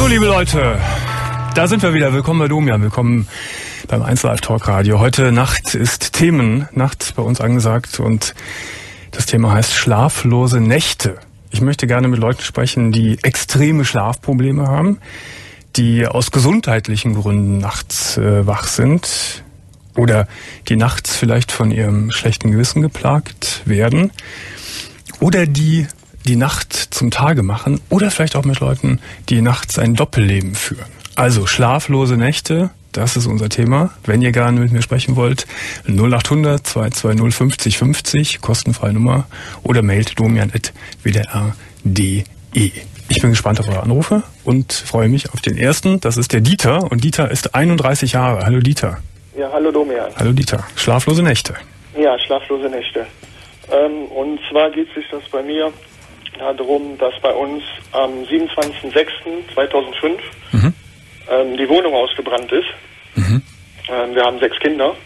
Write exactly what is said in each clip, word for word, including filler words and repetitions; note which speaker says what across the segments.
Speaker 1: So, liebe Leute, da sind wir wieder. Willkommen bei Domian, willkommen beim eins Live Talk Radio. Heute Nacht ist Themennacht bei uns angesagt und das Thema heißt schlaflose Nächte. Ich möchte gerne mit Leuten sprechen, die extreme Schlafprobleme haben, die aus gesundheitlichen Gründen nachts äh, wach sind oder die nachts vielleicht von ihrem schlechten Gewissen geplagt werden oder die die Nacht zum Tage machen oder vielleicht auch mit Leuten, die nachts ein Doppelleben führen. Also schlaflose Nächte, das ist unser Thema. Wenn ihr gerne mit mir sprechen wollt, null acht hundert zwei zwei null fünfzig fünfzig, kostenfreie Nummer, oder mailt domian at w d r punkt d e. Ich bin gespannt auf eure Anrufe und freue mich auf den ersten. Das ist der Dieter und Dieter ist einunddreißig Jahre. Hallo Dieter.
Speaker 2: Ja, hallo Domian.
Speaker 1: Hallo Dieter. Schlaflose Nächte.
Speaker 2: Ja, schlaflose Nächte. Ähm, und zwar geht sich das bei mir darum, dass bei uns am siebenundzwanzigsten sechsten zweitausendfünf mhm. ähm, die Wohnung ausgebrannt ist. Mhm. Ähm, wir haben sechs Kinder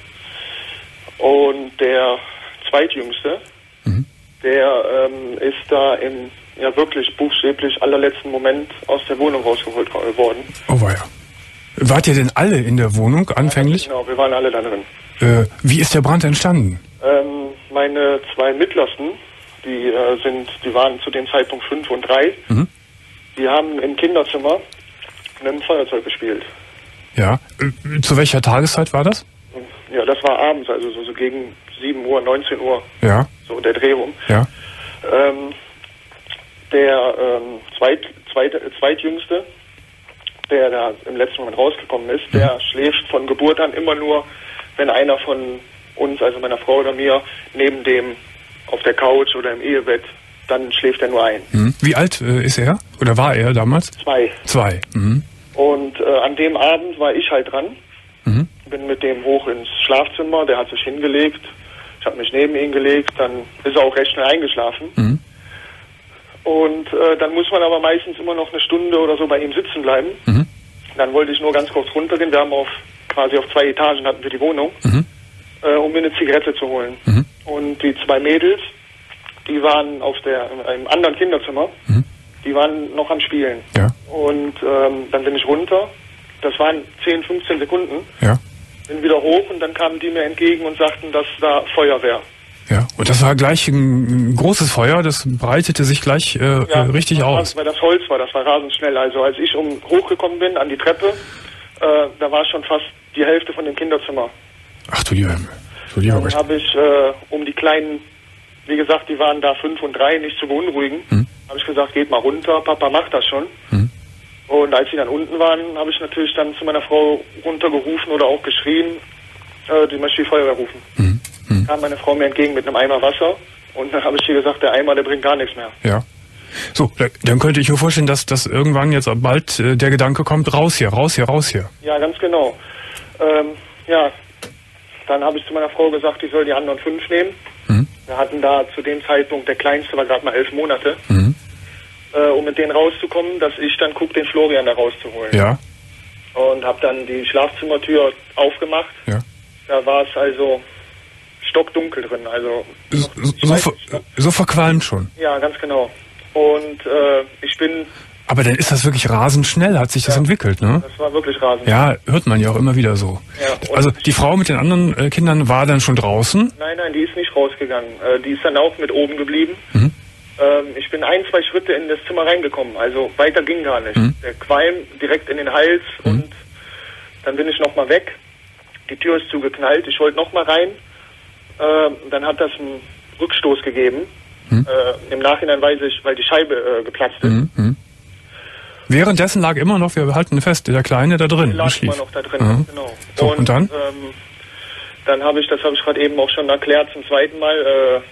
Speaker 2: und der zweitjüngste, mhm. der ähm, ist da im ja wirklich buchstäblich allerletzten Moment aus der Wohnung rausgeholt worden.
Speaker 1: Oh weia. Wart ihr denn alle in der Wohnung anfänglich?
Speaker 2: Ja, genau, wir waren alle da drin.
Speaker 1: Äh, wie ist der Brand entstanden?
Speaker 2: Ähm, meine zwei mittlersten, die äh, sind, die waren zu dem Zeitpunkt fünf und drei. Mhm. Die haben im Kinderzimmer mit einem Feuerzeug gespielt.
Speaker 1: Ja. Äh, zu welcher Tageszeit war das?
Speaker 2: Ja, das war abends, also so, so gegen sieben Uhr, neunzehn Uhr.
Speaker 1: Ja.
Speaker 2: So der Dreh rum.
Speaker 1: Ja.
Speaker 2: Ähm, der ähm, zweit, zweit, zweitjüngste, der da im letzten Moment rausgekommen ist, mhm. der schläft von Geburt an immer nur, wenn einer von uns, also meiner Frau oder mir, neben dem auf der Couch oder im Ehebett, dann schläft er nur ein.
Speaker 1: Mhm. Wie alt äh, ist er? Oder war er damals?
Speaker 2: Zwei.
Speaker 1: Zwei. Mhm.
Speaker 2: Und äh, an dem Abend war ich halt dran.
Speaker 1: Mhm.
Speaker 2: Bin mit dem hoch ins Schlafzimmer, der hat sich hingelegt. Ich habe mich neben ihn gelegt, dann ist er auch recht schnell eingeschlafen. Mhm. Und äh, dann muss man aber meistens immer noch eine Stunde oder so bei ihm sitzen bleiben. Mhm. Dann wollte ich nur ganz kurz runtergehen. Wir haben auf quasi auf zwei Etagen hatten wir die Wohnung, mhm. äh, um mir eine Zigarette zu holen. Mhm. Und die zwei Mädels, die waren auf der im anderen Kinderzimmer, mhm. die waren noch am Spielen.
Speaker 1: Ja.
Speaker 2: Und ähm, dann bin ich runter. Das waren zehn, fünfzehn Sekunden.
Speaker 1: Ja.
Speaker 2: Bin wieder hoch und dann kamen die mir entgegen und sagten, dass da Feuer wäre.
Speaker 1: Ja, und das war gleich ein großes Feuer, das breitete sich gleich äh, ja, richtig aus.
Speaker 2: Weil das Holz war, das war rasend schnell. Also als ich um hochgekommen bin an die Treppe, äh, da war schon fast die Hälfte von dem Kinderzimmer.
Speaker 1: Ach du lieber Himmel. Du lieber
Speaker 2: Dann habe ich, äh, um die Kleinen, wie gesagt, die waren da fünf und drei, nicht zu beunruhigen, hm. habe ich gesagt, geht mal runter, Papa macht das schon. Hm. Und als sie dann unten waren, habe ich natürlich dann zu meiner Frau runtergerufen oder auch geschrien, äh, die möchte die Feuerwehr rufen. Hm. Hm. Kam meine Frau mir entgegen mit einem Eimer Wasser und dann habe ich ihr gesagt, der Eimer, der bringt gar nichts mehr.
Speaker 1: Ja. So, dann könnte ich mir vorstellen, dass, dass irgendwann jetzt bald äh, der Gedanke kommt, raus hier, raus hier, raus hier.
Speaker 2: Ja, ganz genau. Ähm, ja, dann habe ich zu meiner Frau gesagt, die soll die anderen fünf nehmen. Mhm. Wir hatten da zu dem Zeitpunkt, der Kleinste war gerade mal elf Monate, mhm. äh, um mit denen rauszukommen, dass ich dann gucke, den Florian da rauszuholen.
Speaker 1: Ja.
Speaker 2: Und habe dann die Schlafzimmertür aufgemacht.
Speaker 1: Ja.
Speaker 2: Da war es also stockdunkel drin. Also
Speaker 1: so, so, ver, so verqualmt schon.
Speaker 2: Ja, ganz genau. Und äh, ich bin...
Speaker 1: Aber dann ist das wirklich rasend schnell, hat sich das
Speaker 2: ja,
Speaker 1: entwickelt, ne?
Speaker 2: Das war wirklich rasend.
Speaker 1: Ja, hört man ja auch immer wieder so.
Speaker 2: Ja,
Speaker 1: also die Frau mit den anderen äh, Kindern war dann schon draußen?
Speaker 2: Nein, nein, die ist nicht rausgegangen. Äh, die ist dann auch mit oben geblieben. Mhm. Ähm, ich bin ein, zwei Schritte in das Zimmer reingekommen, also weiter ging gar nicht. Mhm. Der Qualm direkt in den Hals mhm. und dann bin ich nochmal weg. Die Tür ist zugeknallt, ich wollte nochmal rein. Äh, dann hat das einen Rückstoß gegeben. Mhm. Äh, Im Nachhinein weiß ich, weil die Scheibe äh, geplatzt ist.
Speaker 1: Mhm. Währenddessen lag immer noch, wir halten fest, der Kleine da drin.
Speaker 2: Der lag immer noch da drin, mhm. genau.
Speaker 1: So, und, und dann?
Speaker 2: Ähm, dann habe ich, das habe ich gerade eben auch schon erklärt, zum zweiten Mal,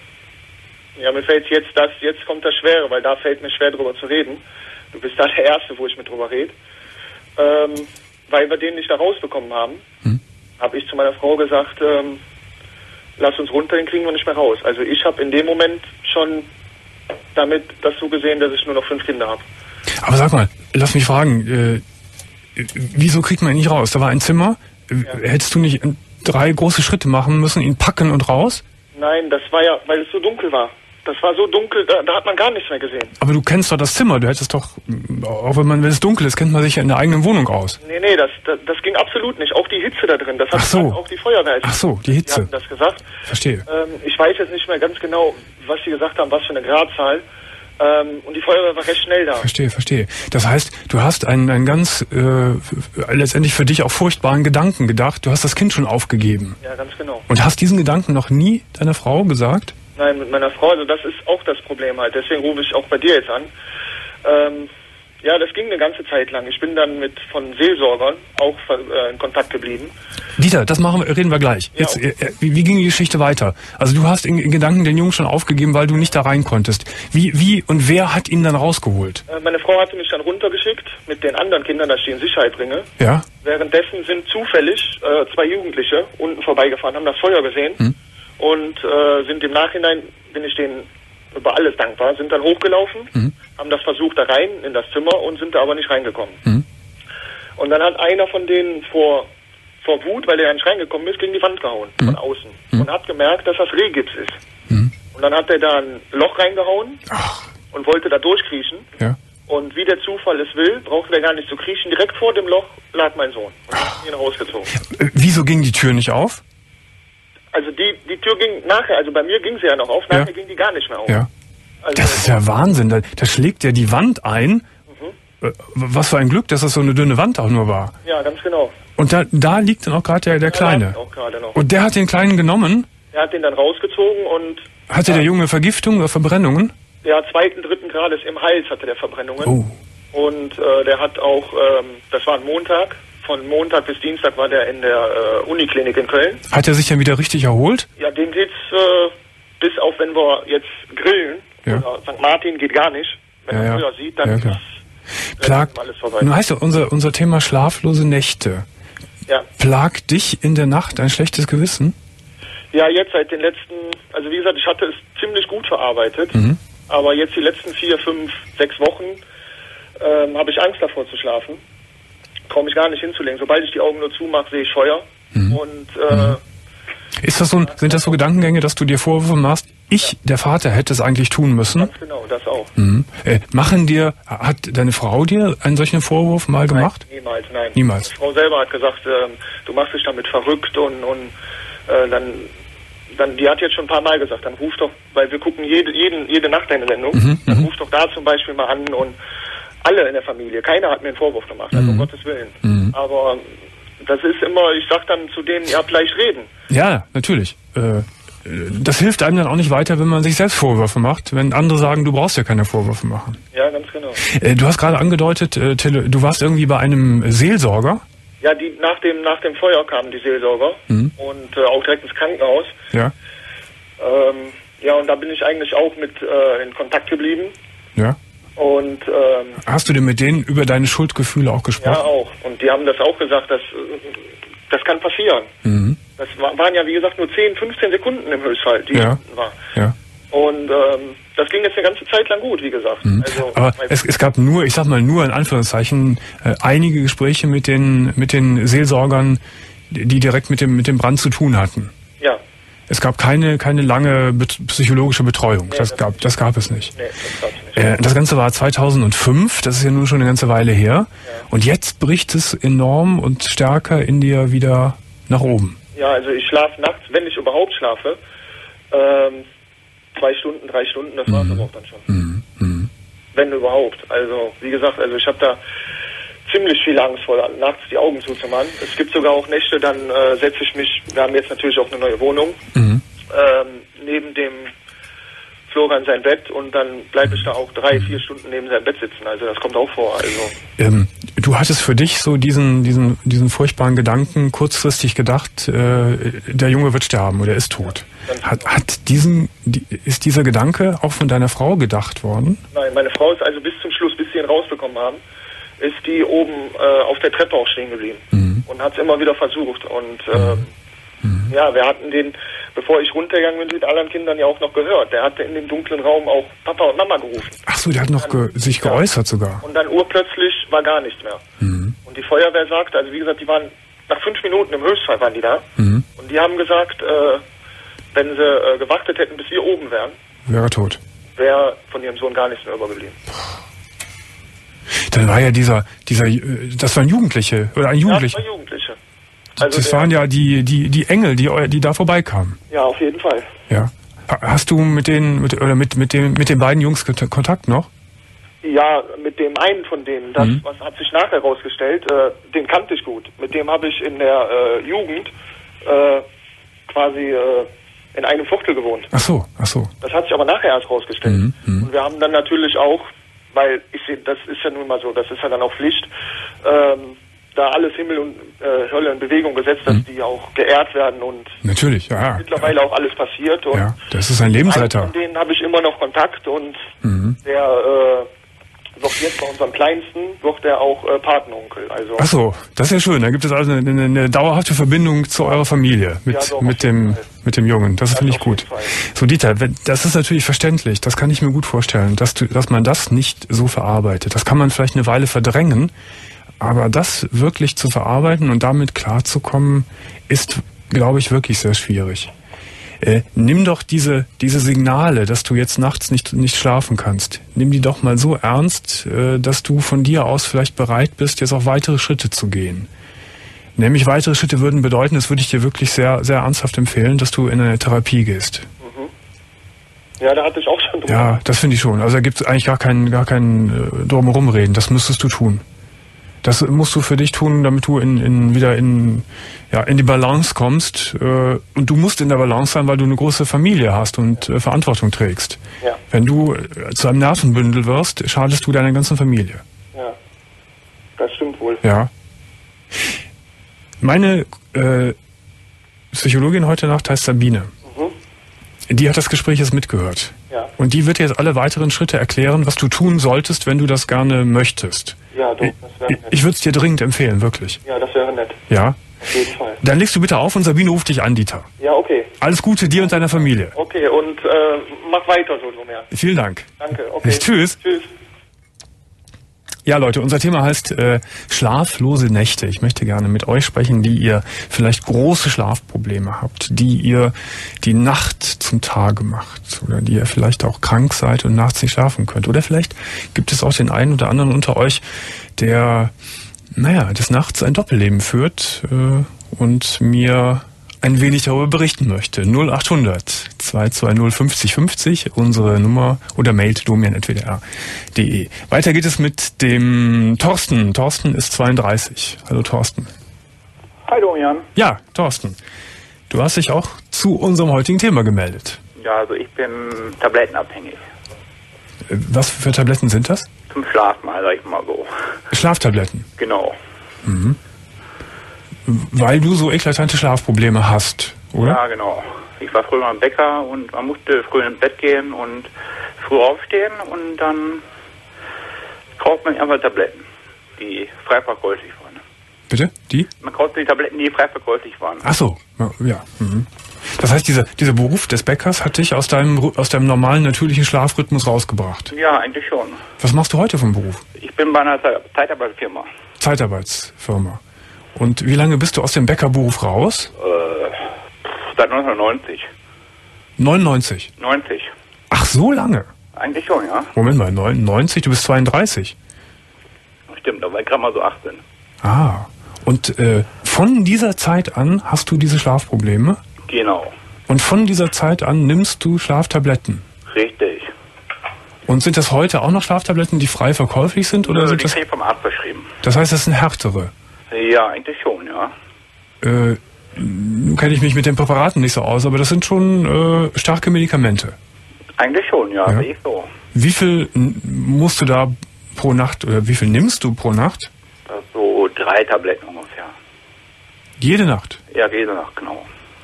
Speaker 2: äh, ja, mir fällt jetzt das, jetzt kommt das Schwere, weil da fällt mir schwer drüber zu reden. Du bist da der Erste, wo ich mit drüber rede. Ähm, weil wir den nicht da rausbekommen haben, mhm. habe ich zu meiner Frau gesagt, ähm, lass uns runter, den kriegen wir nicht mehr raus. Also ich habe in dem Moment schon damit das so gesehen, dass ich nur noch fünf Kinder habe.
Speaker 1: Aber sag mal, lass mich fragen, äh, wieso kriegt man ihn nicht raus? Da war ein Zimmer, ja. Hättest du nicht drei große Schritte machen müssen, ihn packen und raus?
Speaker 2: Nein, das war ja, weil es so dunkel war. Das war so dunkel, da, da hat man gar nichts mehr gesehen.
Speaker 1: Aber du kennst doch das Zimmer, du hättest doch, auch wenn man, wenn es dunkel ist, kennt man sich ja in der eigenen Wohnung aus.
Speaker 2: Nee, nee, das, das, das ging absolut nicht. Auch die Hitze da drin, das hat
Speaker 1: Ach so.
Speaker 2: auch die Feuerwehr.
Speaker 1: Ach so, die Hitze.
Speaker 2: Die hatten das gesagt.
Speaker 1: Verstehe.
Speaker 2: Ähm, ich weiß jetzt nicht mehr ganz genau, was sie gesagt haben, was für eine Gradzahl. Ähm, und die Feuerwehr war recht schnell da.
Speaker 1: Verstehe, verstehe. Das heißt, du hast einen, einen ganz, äh, letztendlich für dich auch furchtbaren Gedanken gedacht. Du hast das Kind schon aufgegeben.
Speaker 2: Ja, ganz genau.
Speaker 1: Und hast diesen Gedanken noch nie deiner Frau gesagt?
Speaker 2: Nein, mit meiner Frau, also das ist auch das Problem halt. Deswegen rufe ich auch bei dir jetzt an. Ähm, ja, das ging eine ganze Zeit lang. Ich bin dann mit von Seelsorgern auch äh, in Kontakt geblieben.
Speaker 1: Dieter, das machen wir, reden wir gleich.
Speaker 2: Ja,
Speaker 1: Jetzt,
Speaker 2: okay.
Speaker 1: äh, wie, wie ging die Geschichte weiter? Also du hast in, in Gedanken den Jungen schon aufgegeben, weil du nicht da rein konntest. Wie, wie und wer hat ihn dann rausgeholt?
Speaker 2: Äh, meine Frau hatte mich dann runtergeschickt mit den anderen Kindern, dass ich die in Sicherheit bringe.
Speaker 1: Ja.
Speaker 2: Währenddessen sind zufällig äh, zwei Jugendliche unten vorbeigefahren, haben das Feuer gesehen. Hm. Und äh, sind im Nachhinein, bin ich denen über alles dankbar, sind dann hochgelaufen, mhm. haben das versucht da rein in das Zimmer und sind da aber nicht reingekommen. Mhm. Und dann hat einer von denen vor, vor Wut, weil er nicht reingekommen ist, gegen die Wand gehauen, mhm. von außen. Mhm. Und hat gemerkt, dass das Rehgips ist. Mhm. Und dann hat er da ein Loch reingehauen Ach. und wollte da durchkriechen. Ja. Und wie der Zufall es will, brauchte er gar nicht zu kriechen. Direkt vor dem Loch lag mein Sohn. Und hat ihn rausgezogen.
Speaker 1: Äh, wieso ging die Tür nicht auf?
Speaker 2: Also die, die Tür ging nachher, also bei mir ging sie ja noch auf, nachher ja. ging die gar nicht mehr auf.
Speaker 1: Ja.
Speaker 2: Also
Speaker 1: das ist ja Wahnsinn, da, da schlägt ja die Wand ein. Mhm. Was für ein Glück, dass das so eine dünne Wand auch nur war.
Speaker 2: Ja, ganz genau.
Speaker 1: Und da, da liegt dann auch gerade der, der
Speaker 2: ja,
Speaker 1: Kleine.
Speaker 2: Auch gerade noch.
Speaker 1: Und der hat den Kleinen genommen?
Speaker 2: Er hat den dann rausgezogen und...
Speaker 1: Hatte ja. der Junge Vergiftung oder Verbrennungen?
Speaker 2: Ja, zweiten, dritten Grades im Hals hatte der Verbrennungen.
Speaker 1: Oh.
Speaker 2: Und äh, der hat auch, ähm, das war ein Montag, von Montag bis Dienstag war der in der äh, Uniklinik in Köln.
Speaker 1: Hat er sich dann wieder richtig erholt?
Speaker 2: Ja, dem geht's, äh, bis auf wenn wir jetzt grillen, ja. oder Sankt Martin geht gar nicht. Wenn
Speaker 1: ja,
Speaker 2: man
Speaker 1: ja.
Speaker 2: früher sieht, dann
Speaker 1: ja,
Speaker 2: ist
Speaker 1: Plagt,
Speaker 2: alles vorbei.
Speaker 1: Nun heißt ja unser, unser Thema schlaflose Nächte.
Speaker 2: Ja.
Speaker 1: Plagt dich in der Nacht ein schlechtes Gewissen?
Speaker 2: Ja, jetzt seit den letzten, also wie gesagt, ich hatte es ziemlich gut verarbeitet, mhm. aber jetzt die letzten vier, fünf, sechs Wochen ähm, habe ich Angst davor zu schlafen. Traue mich gar nicht hinzulegen. Sobald ich die Augen nur zumache, sehe ich Feuer. Mhm. Und äh,
Speaker 1: mhm. ist das so, sind das so Gedankengänge, dass du dir Vorwürfe machst? Ich, ja. der Vater, hätte es eigentlich tun müssen.
Speaker 2: Ganz genau, das auch.
Speaker 1: Mhm. Äh, machen dir, hat deine Frau dir einen solchen Vorwurf mal
Speaker 2: nein,
Speaker 1: gemacht?
Speaker 2: Niemals, nein.
Speaker 1: Niemals.
Speaker 2: Die Frau selber hat gesagt, äh, du machst dich damit verrückt und, und äh, dann, dann, die hat jetzt schon ein paar Mal gesagt, dann ruf doch, weil wir gucken jede, jeden, jede Nacht deine Sendung, mhm. dann ruf doch da zum Beispiel mal an und alle in der Familie, keiner hat mir einen Vorwurf gemacht, also
Speaker 1: mhm.
Speaker 2: um Gottes Willen.
Speaker 1: Mhm.
Speaker 2: Aber das ist immer, ich sag dann zu denen, ihr habt leicht reden.
Speaker 1: Ja, natürlich. Äh, das hilft einem dann auch nicht weiter, wenn man sich selbst Vorwürfe macht, wenn andere sagen, du brauchst ja keine Vorwürfe machen.
Speaker 2: Ja, ganz genau.
Speaker 1: Äh, du hast gerade angedeutet, äh, du warst irgendwie bei einem Seelsorger.
Speaker 2: Ja, die nach dem nach dem Feuer kamen die Seelsorger mhm. und äh, auch direkt ins Krankenhaus.
Speaker 1: Ja.
Speaker 2: Ähm, ja, und da bin ich eigentlich auch mit äh, in Kontakt geblieben.
Speaker 1: Ja.
Speaker 2: Und ähm,
Speaker 1: hast du denn mit denen über deine Schuldgefühle auch gesprochen?
Speaker 2: Ja, auch. Und die haben das auch gesagt, dass das kann passieren. Mhm. Das waren ja, wie gesagt, nur zehn, fünfzehn Sekunden im Höchstfall, die
Speaker 1: ja.
Speaker 2: war.
Speaker 1: Ja.
Speaker 2: Und ähm, das ging jetzt eine ganze Zeit lang gut, wie gesagt.
Speaker 1: Mhm.
Speaker 2: Also,
Speaker 1: aber es, es gab nur, ich sag mal nur in Anführungszeichen, äh, einige Gespräche mit den mit den Seelsorgern, die direkt mit dem mit dem Brand zu tun hatten.
Speaker 2: Ja.
Speaker 1: Es gab keine keine lange bet- psychologische Betreuung.
Speaker 2: Nee,
Speaker 1: das,
Speaker 2: das
Speaker 1: gab das gab es nicht.
Speaker 2: Nee, das gab's nicht.
Speaker 1: Äh, das Ganze war zweitausendfünf. Das ist ja nun schon eine ganze Weile her. Ja. Und jetzt bricht es enorm und stärker in dir wieder nach oben.
Speaker 2: Ja, also ich schlafe nachts, wenn ich überhaupt schlafe, ähm, zwei Stunden, drei Stunden, das mhm. war es aber auch dann schon.
Speaker 1: Mhm. Mhm.
Speaker 2: Wenn überhaupt. Also wie gesagt, also ich habe da ziemlich viel Angst vor, nachts die Augen zuzumachen. Es gibt sogar auch Nächte, dann äh, setze ich mich, wir haben jetzt natürlich auch eine neue Wohnung, mhm. ähm, neben dem Florian sein Bett und dann bleibe ich da auch drei, vier Stunden neben seinem Bett sitzen. Also das kommt auch vor. Also
Speaker 1: ähm, du hattest für dich so diesen diesen diesen furchtbaren Gedanken kurzfristig gedacht, äh, der Junge wird sterben oder ist tot. Ja, hat, hat diesen die, ist dieser Gedanke auch von deiner Frau gedacht worden?
Speaker 2: Nein, meine Frau ist also bis zum Schluss, bis sie ihn rausbekommen haben, ist die oben äh, auf der Treppe auch stehen geblieben mhm. und hat es immer wieder versucht. Und äh, mhm. ja, wir hatten den, bevor ich runtergegangen bin, mit allen Kindern ja auch noch gehört. Der hatte in dem dunklen Raum auch Papa und Mama gerufen.
Speaker 1: Ach so, der hat noch ge- sich
Speaker 2: ja.
Speaker 1: geäußert sogar.
Speaker 2: Und dann urplötzlich war gar nichts mehr. Mhm. Und die Feuerwehr sagte, also wie gesagt, die waren nach fünf Minuten im Höchstfall waren die da. Mhm. Und die haben gesagt, äh, wenn sie äh, gewartet hätten, bis wir oben wären,
Speaker 1: wäre tot.
Speaker 2: Wäre von ihrem Sohn gar nichts mehr übergeblieben.
Speaker 1: Dann war ja dieser, dieser, das waren Jugendliche, oder ein Jugendlicher.
Speaker 2: Ja, das war Jugendliche.
Speaker 1: Also das waren ja die, die, die Engel, die, die da vorbeikamen.
Speaker 2: Ja, auf jeden Fall.
Speaker 1: Ja. Hast du mit den, mit, oder mit, mit den, mit den beiden Jungs Kontakt noch?
Speaker 2: Ja, mit dem einen von denen, das
Speaker 1: mhm.
Speaker 2: was hat sich nachher herausgestellt, äh, den kannte ich gut. Mit dem habe ich in der äh, Jugend äh, quasi äh, in einem Viertel gewohnt.
Speaker 1: Ach so, ach so.
Speaker 2: Das hat sich aber nachher erst herausgestellt.
Speaker 1: Mhm. Mhm.
Speaker 2: Und wir haben dann natürlich auch, weil ich sehe, das ist ja nun mal so, das ist ja dann auch Pflicht, ähm, da alles Himmel und äh, Hölle in Bewegung gesetzt, dass mhm. die auch geehrt werden und
Speaker 1: natürlich, ja,
Speaker 2: mittlerweile auch alles passiert. Und
Speaker 1: ja, das ist ein Lebensretter.
Speaker 2: Von denen habe ich immer noch Kontakt und
Speaker 1: mhm.
Speaker 2: der äh, wird jetzt bei unserem Kleinsten, wird der auch äh, Patenonkel. Also
Speaker 1: ach so, das ist ja schön. Da gibt es also eine, eine, eine dauerhafte Verbindung zu eurer Familie mit, ja, doch, mit, dem, mit dem Jungen. Das, das finde ich gut. So, Dieter, das ist natürlich verständlich. Das kann ich mir gut vorstellen, dass, du, dass man das nicht so verarbeitet. Das kann man vielleicht eine Weile verdrängen. Aber das wirklich zu verarbeiten und damit klarzukommen, ist, glaube ich, wirklich sehr schwierig. Äh, nimm doch diese diese Signale, dass du jetzt nachts nicht nicht schlafen kannst. Nimm die doch mal so ernst, äh, dass du von dir aus vielleicht bereit bist, jetzt auch weitere Schritte zu gehen. Nämlich weitere Schritte würden bedeuten, das würde ich dir wirklich sehr sehr ernsthaft empfehlen, dass du in eine Therapie gehst.
Speaker 2: Mhm. Ja, da hatte ich auch schon drüber.
Speaker 1: Ja, das finde ich schon. Also da gibt es eigentlich gar keinen gar keinen äh, drumherum reden. Das müsstest du tun. Das musst du für dich tun, damit du in, in, wieder in, ja, in die Balance kommst. Äh, und du musst in der Balance sein, weil du eine große Familie hast und äh, Verantwortung trägst.
Speaker 2: Ja.
Speaker 1: Wenn du äh, zu einem Nervenbündel wirst, schadest du deiner ganzen Familie.
Speaker 2: Ja, das stimmt wohl.
Speaker 1: Ja. Meine äh, Psychologin heute Nacht heißt Sabine. Mhm. Die hat das Gespräch jetzt mitgehört.
Speaker 2: Ja.
Speaker 1: Und die wird jetzt alle weiteren Schritte erklären, was du tun solltest, wenn du das gerne möchtest.
Speaker 2: Ja, doch, das wäre nett.
Speaker 1: Ich würde es dir dringend empfehlen, wirklich.
Speaker 2: Ja, das wäre nett.
Speaker 1: Ja?
Speaker 2: Auf jeden Fall.
Speaker 1: Dann legst du bitte auf und Sabine ruft dich an, Dieter.
Speaker 2: Ja, okay.
Speaker 1: Alles Gute dir und deiner Familie.
Speaker 2: Okay, und äh, mach weiter so, Lumia.
Speaker 1: Vielen Dank.
Speaker 2: Danke, okay.
Speaker 1: Tschüss.
Speaker 2: Tschüss.
Speaker 1: Ja, Leute, unser Thema heißt äh, schlaflose Nächte. Ich möchte gerne mit euch sprechen, die ihr vielleicht große Schlafprobleme habt, die ihr die Nacht zum Tage macht oder die ihr vielleicht auch krank seid und nachts nicht schlafen könnt. Oder vielleicht gibt es auch den einen oder anderen unter euch, der, naja, des Nachts ein Doppelleben führt äh, und mir ein wenig darüber berichten möchte. null achthundert zwei zwei null fünfzig fünfzig, unsere Nummer, oder mailt domian at w d r punkt d e. Weiter geht es mit dem Thorsten. Thorsten ist zweiunddreißig. Hallo Thorsten.
Speaker 3: Hi Domian.
Speaker 1: Ja, Thorsten. Du hast dich auch zu unserem heutigen Thema gemeldet.
Speaker 3: Ja, also ich bin tablettenabhängig.
Speaker 1: Was für Tabletten sind das?
Speaker 3: Zum Schlafen, mal, sag ich mal so.
Speaker 1: Schlaftabletten?
Speaker 3: Genau.
Speaker 1: Mhm. Weil du so eklatante Schlafprobleme hast, oder?
Speaker 3: Ja, genau. Ich war früher am Bäcker und man musste früh ins Bett gehen und früh aufstehen und dann kauft man einfach Tabletten, die frei verkäuflich waren.
Speaker 1: Bitte? Die?
Speaker 3: Man kauft die Tabletten, die frei verkäuflich waren.
Speaker 1: Ach so, ja. Mhm. Das heißt, dieser, dieser Beruf des Bäckers hat dich aus deinem, aus deinem normalen, natürlichen Schlafrhythmus rausgebracht?
Speaker 3: Ja, eigentlich schon.
Speaker 1: Was machst du heute vom Beruf?
Speaker 3: Ich bin bei einer Zeitarbeitsfirma.
Speaker 1: Zeitarbeitsfirma. Und wie lange bist du aus dem Bäckerberuf raus?
Speaker 3: Äh, seit neunzehnhundertneunzig.
Speaker 1: neunundneunzig?
Speaker 3: neunzig.
Speaker 1: Ach, so lange?
Speaker 3: Eigentlich schon, ja.
Speaker 1: Moment mal, neunundneunzig, du bist zweiunddreißig.
Speaker 3: Stimmt, da war ich gerade mal so achtzehn.
Speaker 1: Ah, und äh, von dieser Zeit an hast du diese Schlafprobleme?
Speaker 3: Genau.
Speaker 1: Und von dieser Zeit an nimmst du Schlaftabletten?
Speaker 3: Richtig.
Speaker 1: Und sind das heute auch noch Schlaftabletten, die frei verkäuflich sind? Oder
Speaker 3: Nö,
Speaker 1: sind
Speaker 3: die
Speaker 1: das
Speaker 3: krieg ich vom Arzt verschrieben.
Speaker 1: Das heißt, das sind härtere?
Speaker 3: Ja, eigentlich schon, ja.
Speaker 1: Äh, nun kenne ich mich mit den Präparaten nicht so aus, aber das sind schon äh, starke Medikamente.
Speaker 3: Eigentlich schon, ja,
Speaker 1: ja.
Speaker 3: sehe ich so.
Speaker 1: Wie viel musst du da pro Nacht, oder wie viel nimmst du pro Nacht?
Speaker 3: Das ist so drei Tabletten ungefähr.
Speaker 1: Jede Nacht?
Speaker 3: Ja, jede Nacht, genau.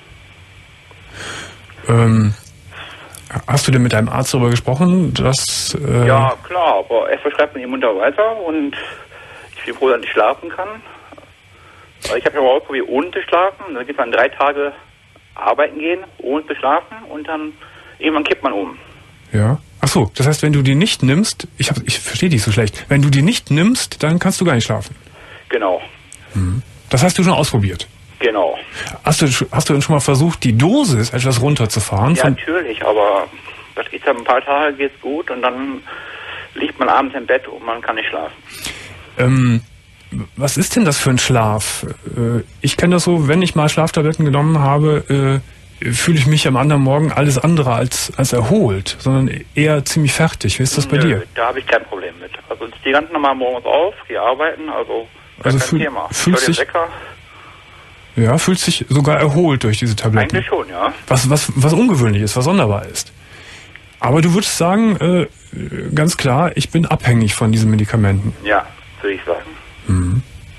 Speaker 1: Ähm, hast du denn mit deinem Arzt darüber gesprochen, dass... Äh
Speaker 3: ja, klar, aber er verschreibt mir die munter weiter und ich bin froh, dass ich schlafen kann. Ich habe ja mal ausprobiert, ohne zu schlafen. Dann geht man drei Tage arbeiten gehen, ohne zu schlafen und dann irgendwann kippt man um.
Speaker 1: Ja. Ach so, das heißt, wenn du die nicht nimmst, ich, hab, ich verstehe dich so schlecht, wenn du die nicht nimmst, dann kannst du gar nicht schlafen.
Speaker 3: Genau.
Speaker 1: Mhm. Das hast du schon ausprobiert?
Speaker 3: Genau.
Speaker 1: Hast du, hast du denn schon mal versucht, die Dosis etwas runterzufahren?
Speaker 3: Ja, natürlich, aber Das geht ja ein paar Tage, geht's gut und dann liegt man abends im Bett und man kann nicht schlafen.
Speaker 1: Ähm, was ist denn das für ein Schlaf? Äh, ich kenne das so, wenn ich mal Schlaftabletten genommen habe, äh, fühle ich mich am anderen Morgen alles andere als, als erholt, sondern eher ziemlich fertig. Wie ist das bei
Speaker 3: Nö,
Speaker 1: dir?
Speaker 3: Da habe ich kein Problem mit. Also ich stehe ganz normal morgens auf, gehe arbeiten, also,
Speaker 1: also
Speaker 3: kein
Speaker 1: fühl,
Speaker 3: Thema.
Speaker 1: Fühlst dich,
Speaker 3: Wecker.
Speaker 1: Ja, fühlt sich sogar erholt durch diese Tabletten.
Speaker 3: Eigentlich schon, ja.
Speaker 1: Was, was, was ungewöhnlich ist, was sonderbar ist. Aber du würdest sagen, äh, ganz klar, ich bin abhängig von diesen Medikamenten.
Speaker 3: Ja, würde ich sagen.
Speaker 1: Mhm.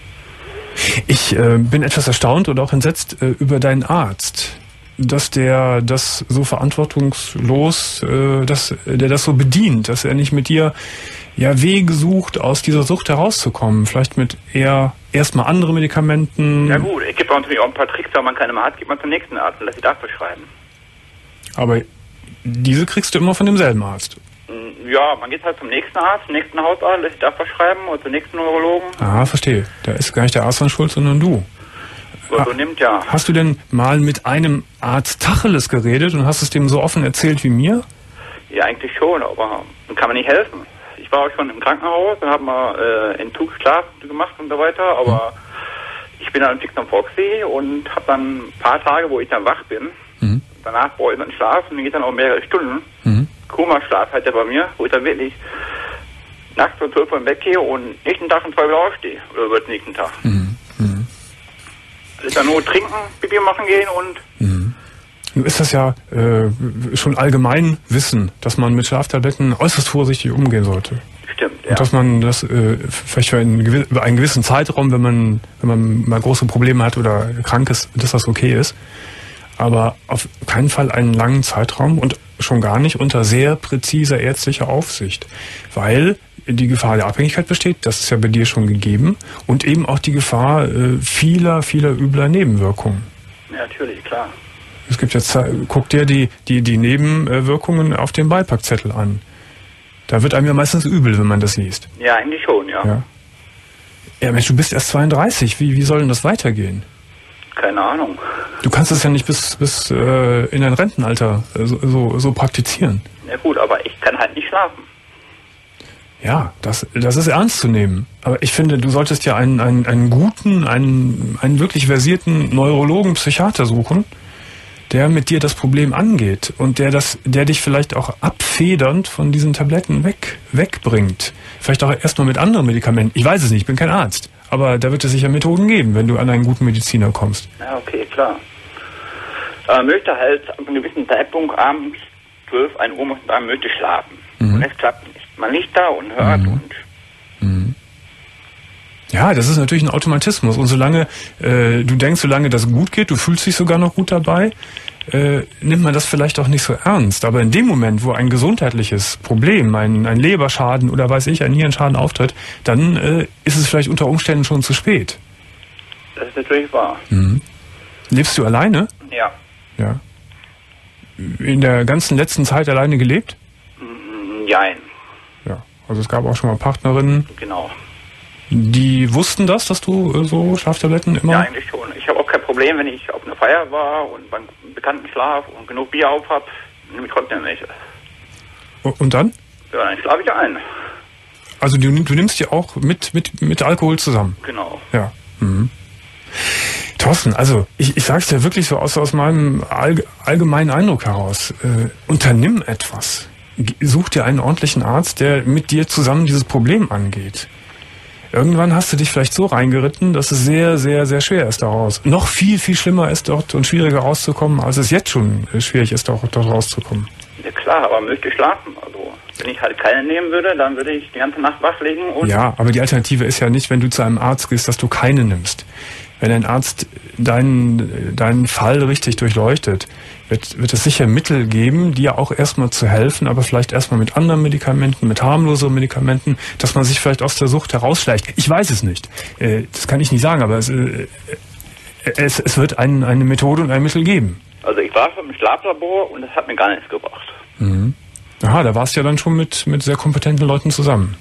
Speaker 1: Ich äh, bin etwas erstaunt und auch entsetzt äh, über deinen Arzt, dass der das so verantwortungslos, äh, dass der das so bedient, dass er nicht mit dir ja Wege sucht, aus dieser Sucht herauszukommen. Vielleicht mit eher erstmal andere Medikamenten.
Speaker 3: Ja gut, es gibt auch natürlich auch ein paar Tricks, wenn man keine hat, geht man zum nächsten Arzt und lässt sich das verschreiben.
Speaker 1: Aber diese kriegst du immer von demselben Arzt.
Speaker 3: Ja, man geht halt zum nächsten Arzt, zum nächsten Hausarzt, lässt sich das verschreiben oder zum nächsten Neurologen.
Speaker 1: Ah, verstehe. Da ist gar nicht der Arzt an schuld, sondern du.
Speaker 3: So, so nimmt ja.
Speaker 1: Hast du denn mal mit einem Arzt Tacheles geredet und hast es dem so offen erzählt wie mir?
Speaker 3: Ja, eigentlich schon, aber dann kann man nicht helfen. Ich war auch schon im Krankenhaus und habe mal äh, Entzugsschlaf gemacht und so weiter, aber mhm. ich bin dann fix am Foxy und habe dann ein paar Tage, wo ich dann wach bin. Mhm. Danach brauche ich dann Schlaf und dann geht dann auch mehrere Stunden. Mhm. Koma-Schlaf halt der bei mir, wo ich dann wirklich nachts um zwölf Uhr im Bett gehe und nächsten Tag um zwei wieder aufstehe. Oder über den nächsten Tag. Mhm. Mhm. Das ist dann nur trinken, Pipi machen gehen und...
Speaker 1: Mhm. Nun ist das ja äh, schon allgemein Wissen, dass man mit Schlaftabletten äußerst vorsichtig umgehen sollte.
Speaker 3: Stimmt, ja.
Speaker 1: Und dass man das äh, vielleicht für einen, über einen gewissen Zeitraum, wenn man, wenn man mal große Probleme hat oder krank ist, dass das okay ist. Aber auf keinen Fall einen langen Zeitraum und schon gar nicht unter sehr präziser ärztlicher Aufsicht. Weil die Gefahr der Abhängigkeit besteht, das ist ja bei dir schon gegeben, und eben auch die Gefahr äh, vieler, vieler übler Nebenwirkungen.
Speaker 3: Ja, natürlich, klar.
Speaker 1: Es gibt jetzt, guck dir die, die, die Nebenwirkungen auf dem Beipackzettel an. Da wird einem ja meistens übel, wenn man das liest.
Speaker 3: Ja, eigentlich schon, ja.
Speaker 1: Ja, ja Mensch, du bist erst zweiunddreißig. Wie, wie soll denn das weitergehen?
Speaker 3: Keine Ahnung.
Speaker 1: Du kannst das ja nicht bis, bis äh, in dein Rentenalter so, so, so praktizieren.
Speaker 3: Ja gut, aber ich kann halt nicht schlafen.
Speaker 1: Ja, das, das ist ernst zu nehmen. Aber ich finde, du solltest ja einen, einen, einen guten, einen, einen wirklich versierten Neurologen, Psychiater suchen, der mit dir das Problem angeht und der das, der dich vielleicht auch abfedernd von diesen Tabletten weg, wegbringt. Vielleicht auch erstmal mit anderen Medikamenten. Ich weiß es nicht, ich bin kein Arzt. Aber da wird es sicher Methoden geben, wenn du an einen guten Mediziner kommst.
Speaker 3: Ja, okay, klar. Aber man möchte halt ab einem gewissen Zeitpunkt abends zwölf, ein Uhr muss man möchte schlafen. Mhm. Und es klappt nicht. Man liegt da und hört
Speaker 1: mhm.
Speaker 3: und...
Speaker 1: Mhm. Ja, das ist natürlich ein Automatismus. Und solange äh, du denkst, solange das gut geht, du fühlst dich sogar noch gut dabei, äh, nimmt man das vielleicht auch nicht so ernst. Aber in dem Moment, wo ein gesundheitliches Problem, ein, ein Leberschaden oder weiß ich, ein Nierenschaden auftritt, dann äh, ist es vielleicht unter Umständen schon zu spät.
Speaker 3: Das ist natürlich wahr.
Speaker 1: Mhm. Lebst du alleine?
Speaker 3: Ja.
Speaker 1: Ja. In der ganzen letzten Zeit alleine gelebt?
Speaker 3: Nein.
Speaker 1: Ja, also es gab auch schon mal Partnerinnen.
Speaker 3: Genau.
Speaker 1: Die wussten das, dass du äh, so Schlaftabletten immer...
Speaker 3: Ja, eigentlich schon. Ich habe auch kein Problem, wenn ich auf einer Feier war und beim Bekannten schlaf und genug Bier auf habe, nehme ich trotzdem welche.
Speaker 1: Und dann?
Speaker 3: Ja, dann schlafe ich ein.
Speaker 1: Also du, du nimmst die auch mit, mit, mit Alkohol zusammen?
Speaker 3: Genau.
Speaker 1: Ja. Mhm. Thorsten, also ich, ich sage es dir wirklich so aus, aus meinem allg allgemeinen Eindruck heraus. Äh, unternimm etwas. Such dir einen ordentlichen Arzt, der mit dir zusammen dieses Problem angeht. Irgendwann hast du dich vielleicht so reingeritten, dass es sehr, sehr, sehr schwer ist, daraus. Noch viel, viel schlimmer ist dort und schwieriger rauszukommen, als es jetzt schon schwierig ist, dort rauszukommen.
Speaker 3: Ja klar, aber möchte schlafen. Also wenn ich halt keine nehmen würde, dann würde ich die ganze Nacht wach liegen. Und
Speaker 1: ja, aber die Alternative ist ja nicht, wenn du zu einem Arzt gehst, dass du keine nimmst. Wenn ein Arzt deinen, deinen Fall richtig durchleuchtet, wird, wird es sicher Mittel geben, dir auch erstmal zu helfen, aber vielleicht erstmal mit anderen Medikamenten, mit harmloseren Medikamenten, dass man sich vielleicht aus der Sucht herausschleicht. Ich weiß es nicht. Das kann ich nicht sagen, aber es, es, es wird ein, eine Methode und ein Mittel geben.
Speaker 3: Also ich war schon im Schlaflabor und das hat mir gar nichts gebracht.
Speaker 1: Mhm. Aha, da warst du ja dann schon mit, mit sehr kompetenten Leuten zusammen.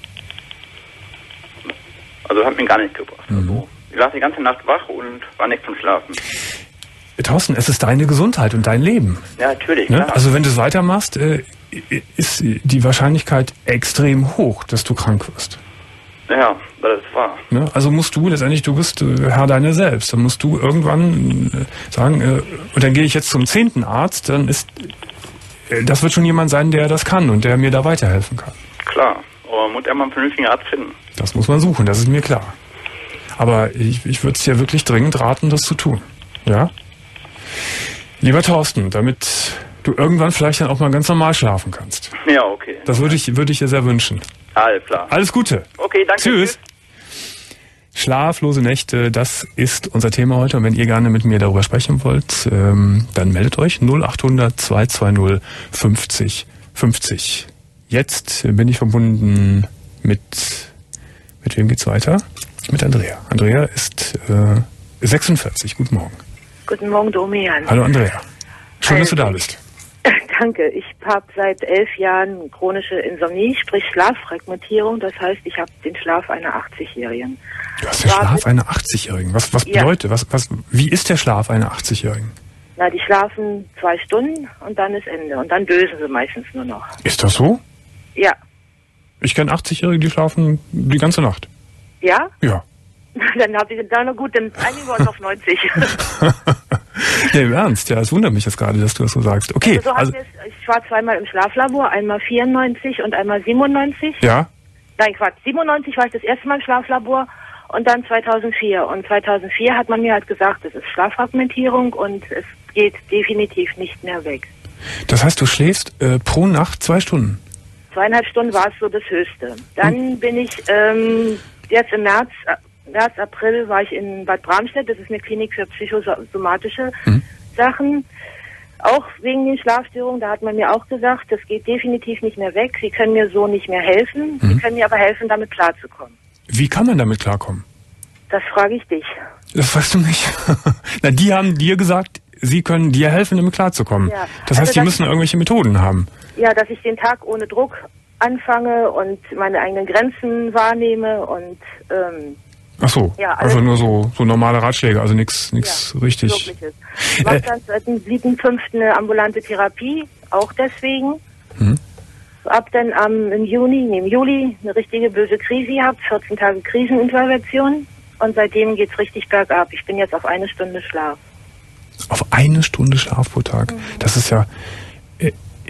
Speaker 3: Also hat mir gar nichts gebracht.
Speaker 1: Mhm.
Speaker 3: Also ich lag die ganze Nacht wach und war nicht zum Schlafen.
Speaker 1: Thorsten, es ist deine Gesundheit und dein Leben.
Speaker 3: Ja, natürlich.
Speaker 1: Ne?
Speaker 3: Klar.
Speaker 1: Also wenn du es weitermachst, äh, ist die Wahrscheinlichkeit extrem hoch, dass du krank wirst.
Speaker 3: Ja, das ist wahr.
Speaker 1: Ne? Also musst du letztendlich, du bist äh, Herr deiner selbst. Dann musst du irgendwann äh, sagen, äh, und dann gehe ich jetzt zum zehnten Arzt, dann ist, äh, das wird schon jemand sein, der das kann und der mir da weiterhelfen kann.
Speaker 3: Klar, aber man muss einmal einen vernünftigen Arzt finden.
Speaker 1: Das muss man suchen, das ist mir klar. Aber ich, ich würde es dir wirklich dringend raten, das zu tun. Ja? Lieber Thorsten, damit du irgendwann vielleicht dann auch mal ganz normal schlafen kannst.
Speaker 3: Ja, okay.
Speaker 1: Das würde ich, würde ich dir sehr wünschen.
Speaker 3: Alles klar.
Speaker 1: Alles Gute.
Speaker 3: Okay, danke.
Speaker 1: Tschüss. Schlaflose Nächte, das ist unser Thema heute. Und wenn ihr gerne mit mir darüber sprechen wollt, ähm, dann meldet euch null acht hundert zwei zwei null fünfzig fünfzig. Jetzt bin ich verbunden mit, mit wem geht's weiter? Mit Andrea. Andrea ist äh, sechsundvierzig. Guten Morgen.
Speaker 4: Guten Morgen, Domian.
Speaker 1: Hallo Andrea. Schön, dass du da bist.
Speaker 4: Danke. Ich habe seit elf Jahren chronische Insomnie, sprich Schlaffragmentierung. Das heißt, ich habe den Schlaf einer achtzigjährigen.
Speaker 1: Du hast den Schlaf einer achtzigjährigen. Was, was bedeutet, ja. was, was, wie ist der Schlaf einer achtzigjährigen?
Speaker 4: Na, die schlafen zwei Stunden und dann ist Ende. Und dann dösen sie meistens nur noch.
Speaker 1: Ist das so?
Speaker 4: Ja.
Speaker 1: Ich kenne achtzigjährige, die schlafen die ganze Nacht.
Speaker 4: Ja?
Speaker 1: Ja.
Speaker 4: Dann habe ich da noch gut, dann einigen wir uns auf neunzig.
Speaker 1: Ja, im Ernst, ja, es wundert mich jetzt gerade, dass du das so sagst. Okay.
Speaker 4: Also so
Speaker 1: also,
Speaker 4: es, ich war zweimal im Schlaflabor, einmal vierundneunzig und einmal siebenundneunzig.
Speaker 1: Ja.
Speaker 4: Nein, Quatsch, siebenundneunzig war ich das erste Mal im Schlaflabor und dann zweitausendvier. Und zweitausendvier hat man mir halt gesagt, es ist Schlaffragmentierung und es geht definitiv nicht mehr weg.
Speaker 1: Das heißt, du schläfst äh, pro Nacht zwei Stunden?
Speaker 4: Zweieinhalb Stunden war es so das Höchste. Dann hm. bin ich ähm, jetzt im März... März, April war ich in Bad Bramstedt, das ist eine Klinik für psychosomatische mhm. Sachen. Auch wegen den Schlafstörungen, da hat man mir auch gesagt, das geht definitiv nicht mehr weg. Sie können mir so nicht mehr helfen. Mhm. Sie können mir aber helfen, damit klarzukommen.
Speaker 1: Wie kann man damit klarkommen?
Speaker 4: Das frage ich dich.
Speaker 1: Das weißt du nicht. Na, die haben dir gesagt, sie können dir helfen, damit klarzukommen. Ja. Das heißt, also, die müssen irgendwelche Methoden haben.
Speaker 4: Ja, dass ich den Tag ohne Druck anfange und meine eigenen Grenzen wahrnehme und... Ähm,
Speaker 1: Ach so, ja, einfach nur so, so normale Ratschläge, also nichts nichts ja, richtig.
Speaker 4: Wirkliches. Ich mache dann seit dem siebten fünften eine ambulante Therapie, auch deswegen. Hm. Ab dann am im Juni, nee, im Juli eine richtige böse Krise gehabt, vierzehn Tage Krisenintervention und seitdem geht's richtig bergab. Ich bin jetzt auf eine Stunde Schlaf.
Speaker 1: Auf eine Stunde Schlaf pro Tag? Mhm. Das ist ja... Äh,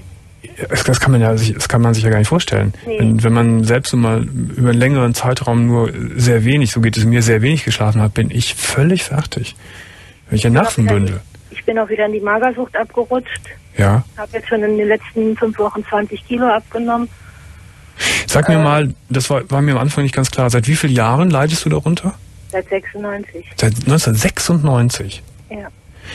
Speaker 1: Das kann man ja sich, das kann man sich ja gar nicht vorstellen. Nee. Wenn, wenn man selbst mal über einen längeren Zeitraum nur sehr wenig, so geht es mir, sehr wenig geschlafen hat, bin ich völlig fertig. Wenn ich ein Nervenbündel.
Speaker 4: Ich bin auch wieder in die Magersucht abgerutscht.
Speaker 1: Ja.
Speaker 4: Habe jetzt schon in den letzten fünf Wochen zwanzig Kilo abgenommen.
Speaker 1: Sag mir äh, mal, das war, war mir am Anfang nicht ganz klar. Seit wie vielen Jahren leidest du darunter?
Speaker 4: Seit sechsundneunzig.
Speaker 1: Seit neunzehnhundertsechsundneunzig?
Speaker 4: Ja.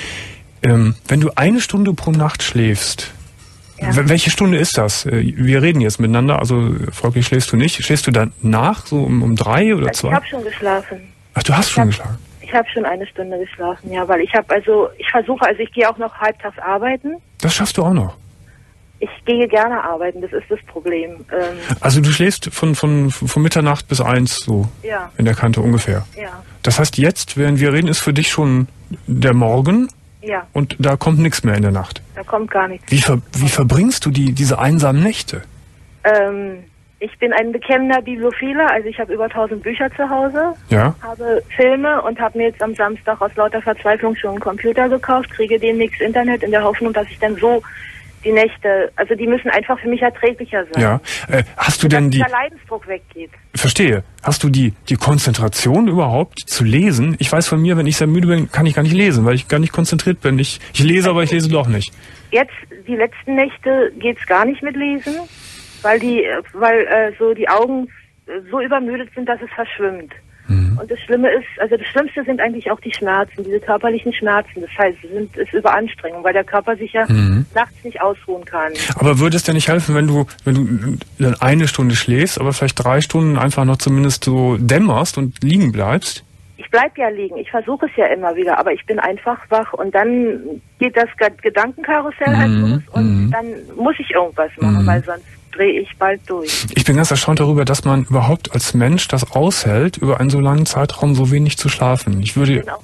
Speaker 1: Ähm, wenn du eine Stunde pro Nacht schläfst, ja. Welche Stunde ist das? Wir reden jetzt miteinander, also folglich schläfst du nicht. Schläfst du dann nach, so um, um drei oder
Speaker 4: also
Speaker 1: zwei?
Speaker 4: Ich habe schon geschlafen.
Speaker 1: Ach, du hast
Speaker 4: ich
Speaker 1: schon
Speaker 4: hab,
Speaker 1: geschlafen?
Speaker 4: Ich habe schon eine Stunde geschlafen, ja, weil ich habe also, ich versuche, also ich gehe auch noch halbtags arbeiten.
Speaker 1: Das schaffst du auch noch?
Speaker 4: Ich gehe gerne arbeiten, das ist das Problem. Ähm
Speaker 1: also du schläfst von, von, von Mitternacht bis eins so
Speaker 4: ja.
Speaker 1: in der Kante ungefähr?
Speaker 4: Ja.
Speaker 1: Das heißt, jetzt, während wir reden, ist für dich schon der Morgen?
Speaker 4: Ja.
Speaker 1: Und da kommt nichts mehr in der Nacht?
Speaker 4: Da kommt gar nichts.
Speaker 1: Wie, ver, wie verbringst du die, diese einsamen Nächte?
Speaker 4: Ähm, ich bin ein bekennender Bibliophiler, also ich habe über tausend Bücher zu Hause,
Speaker 1: ja.
Speaker 4: habe Filme und habe mir jetzt am Samstag aus lauter Verzweiflung schon einen Computer gekauft, kriege demnächst Internet in der Hoffnung, dass ich dann so die Nächte, also die müssen einfach für mich erträglicher sein.
Speaker 1: Ja. Äh, hast du denn
Speaker 4: dass
Speaker 1: die...
Speaker 4: der Leidensdruck weggeht.
Speaker 1: Verstehe. Hast du die, die Konzentration überhaupt zu lesen? Ich weiß von mir, wenn ich sehr müde bin, kann ich gar nicht lesen, weil ich gar nicht konzentriert bin. Ich, ich lese, aber ich lese doch nicht.
Speaker 4: Jetzt, die letzten Nächte geht's gar nicht mit Lesen, weil die, weil äh, so die Augen so übermüdet sind, dass es verschwimmt. Mhm. Und das Schlimme ist, also das Schlimmste sind eigentlich auch die Schmerzen, diese körperlichen Schmerzen. Das heißt, es sind, ist Überanstrengung, weil der Körper sich ja mhm. nachts nicht ausruhen kann. Aber
Speaker 1: würde es dir nicht helfen, wenn du, wenn du dann eine Stunde schläfst, aber vielleicht drei Stunden einfach noch zumindest so dämmerst und liegen bleibst?
Speaker 4: Ich bleib ja liegen, ich versuche es ja immer wieder, aber ich bin einfach wach und dann geht das Gedankenkarussell halt
Speaker 1: mhm.
Speaker 4: los und
Speaker 1: mhm.
Speaker 4: dann muss ich irgendwas machen, mhm. weil sonst drehe ich bald durch.
Speaker 1: Ich bin ganz erstaunt darüber, dass man überhaupt als Mensch das aushält, über einen so langen Zeitraum so wenig zu schlafen. Ich würde,
Speaker 4: ich bin auch,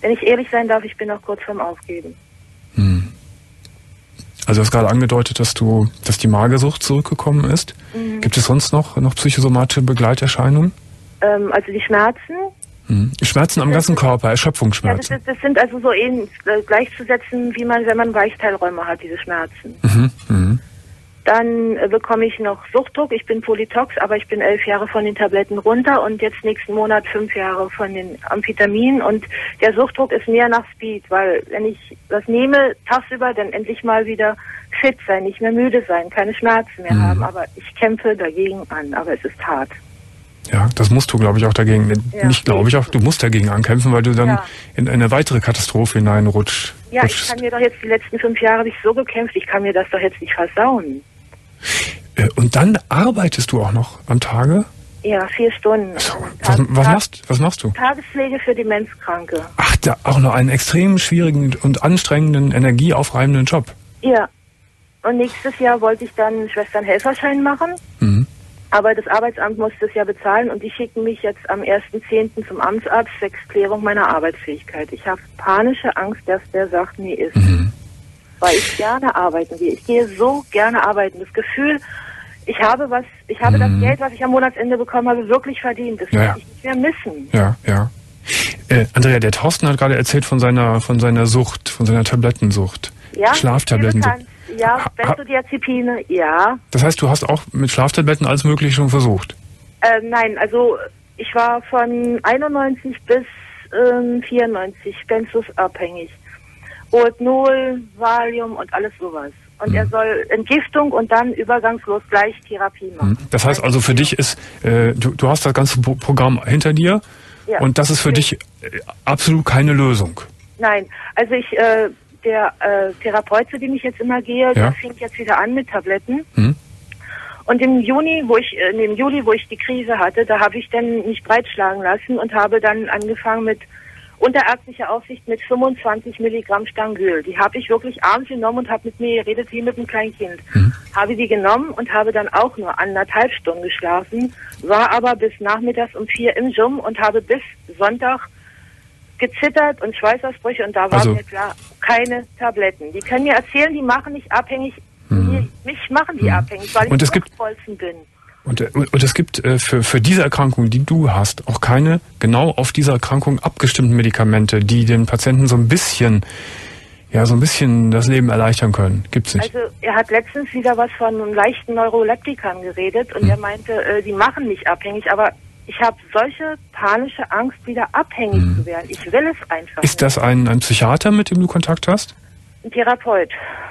Speaker 4: wenn ich ehrlich sein darf, ich bin noch kurz vorm Aufgeben.
Speaker 1: Hm. Also du hast gerade angedeutet, dass du, dass die Magersucht zurückgekommen ist. Mhm. Gibt es sonst noch, noch psychosomatische Begleiterscheinungen?
Speaker 4: Ähm, also die Schmerzen.
Speaker 1: Mhm. Schmerzen am ganzen Körper, Erschöpfungsschmerzen.
Speaker 4: Ja, das, das sind also so ähnlich äh, gleichzusetzen, wie man, wenn man Weichteilräume hat, diese Schmerzen.
Speaker 1: Mhm. Mhm.
Speaker 4: Dann äh, bekomme ich noch Suchtdruck. Ich bin Polytox, aber ich bin elf Jahre von den Tabletten runter und jetzt nächsten Monat fünf Jahre von den Amphetaminen. Und der Suchtdruck ist mehr nach Speed, weil wenn ich das nehme, tagsüber, dann endlich mal wieder fit sein, nicht mehr müde sein, keine Schmerzen mehr mhm. haben. Aber ich kämpfe dagegen an, aber es ist hart.
Speaker 1: Ja, das musst du, glaube ich, auch dagegen, ja. nicht glaube ich auch, du musst dagegen ankämpfen, weil du dann ja. in eine weitere Katastrophe hineinrutschst.
Speaker 4: Ja, ich kann mir doch jetzt die letzten fünf Jahre nicht so gekämpft, ich kann mir das doch jetzt nicht versauen.
Speaker 1: Und dann arbeitest du auch noch am Tage?
Speaker 4: Ja, vier Stunden.
Speaker 1: So, was, was, machst, was machst du?
Speaker 4: Tagespflege für Demenzkranke.
Speaker 1: Ach, da auch noch einen extrem schwierigen und anstrengenden, energieaufreibenden Job.
Speaker 4: Ja. Und nächstes Jahr wollte ich dann einen Schwesternhelferschein machen. Mhm. Aber das Arbeitsamt musste es ja bezahlen und die schicken mich jetzt am ersten zehnten zum Amtsarzt zwecks Klärung meiner Arbeitsfähigkeit. Ich habe panische Angst, dass der sagt, nee, ist. Mhm. Weil ich gerne arbeiten gehe. Ich gehe so gerne arbeiten. Das Gefühl, ich habe was, ich habe mhm. das Geld, was ich am Monatsende bekommen habe, wirklich verdient. Das
Speaker 1: ja,
Speaker 4: will
Speaker 1: ja.
Speaker 4: ich nicht mehr missen.
Speaker 1: Ja, ja. Äh, Andrea, der Thorsten hat gerade erzählt von seiner, von seiner Sucht, von seiner Tablettensucht.
Speaker 4: Ja,
Speaker 1: Schlaftablettensucht.
Speaker 4: Ja, Benzodiazepine, ja.
Speaker 1: Das heißt, du hast auch mit Schlaftabletten alles Mögliche schon versucht?
Speaker 4: Äh, nein, also ich war von einundneunzig bis ähm, vierundneunzig Benzos abhängig. Rohypnol, Valium und alles sowas. Und mhm. er soll Entgiftung und dann übergangslos gleich Therapie machen.
Speaker 1: Das heißt also für dich ist, äh, du, du hast das ganze Programm hinter dir ja. und das ist für dich absolut keine Lösung?
Speaker 4: Nein, also ich... Äh, Der äh, Therapeut, zu dem ich jetzt immer gehe, ja. der fängt jetzt wieder an mit Tabletten. Mhm. Und im Juni, wo ich, äh, im Juli, wo ich die Krise hatte, da habe ich dann mich breitschlagen lassen und habe dann angefangen mit unterärztlicher Aufsicht mit fünfundzwanzig Milligramm Stangöl. Die habe ich wirklich abends genommen und habe mit mir geredet wie mit einem kleinen Kind. Mhm. Habe die genommen und habe dann auch nur anderthalb Stunden geschlafen, war aber bis nachmittags um vier im Gym und habe bis Sonntag gezittert und Schweißausbrüche und da war also, mir klar, keine Tabletten. Die können mir erzählen, die machen nicht abhängig, mhm. mich machen die mhm. abhängig, weil ich
Speaker 1: und es gibt, bin. Und, und es gibt äh, für, für diese Erkrankung, die du hast, auch keine genau auf diese Erkrankung abgestimmten Medikamente, die den Patienten so ein bisschen, ja, so ein bisschen das Leben erleichtern können. Gibt's nicht?
Speaker 4: Also er hat letztens wieder was von leichten Neuroleptikern geredet und mhm. er meinte, äh, die machen nicht abhängig, aber ich habe solche panische Angst, wieder abhängig hm. zu werden. Ich will es einfach
Speaker 1: Ist das ein, ein Psychiater, mit dem du Kontakt hast?
Speaker 4: Ein Therapeut,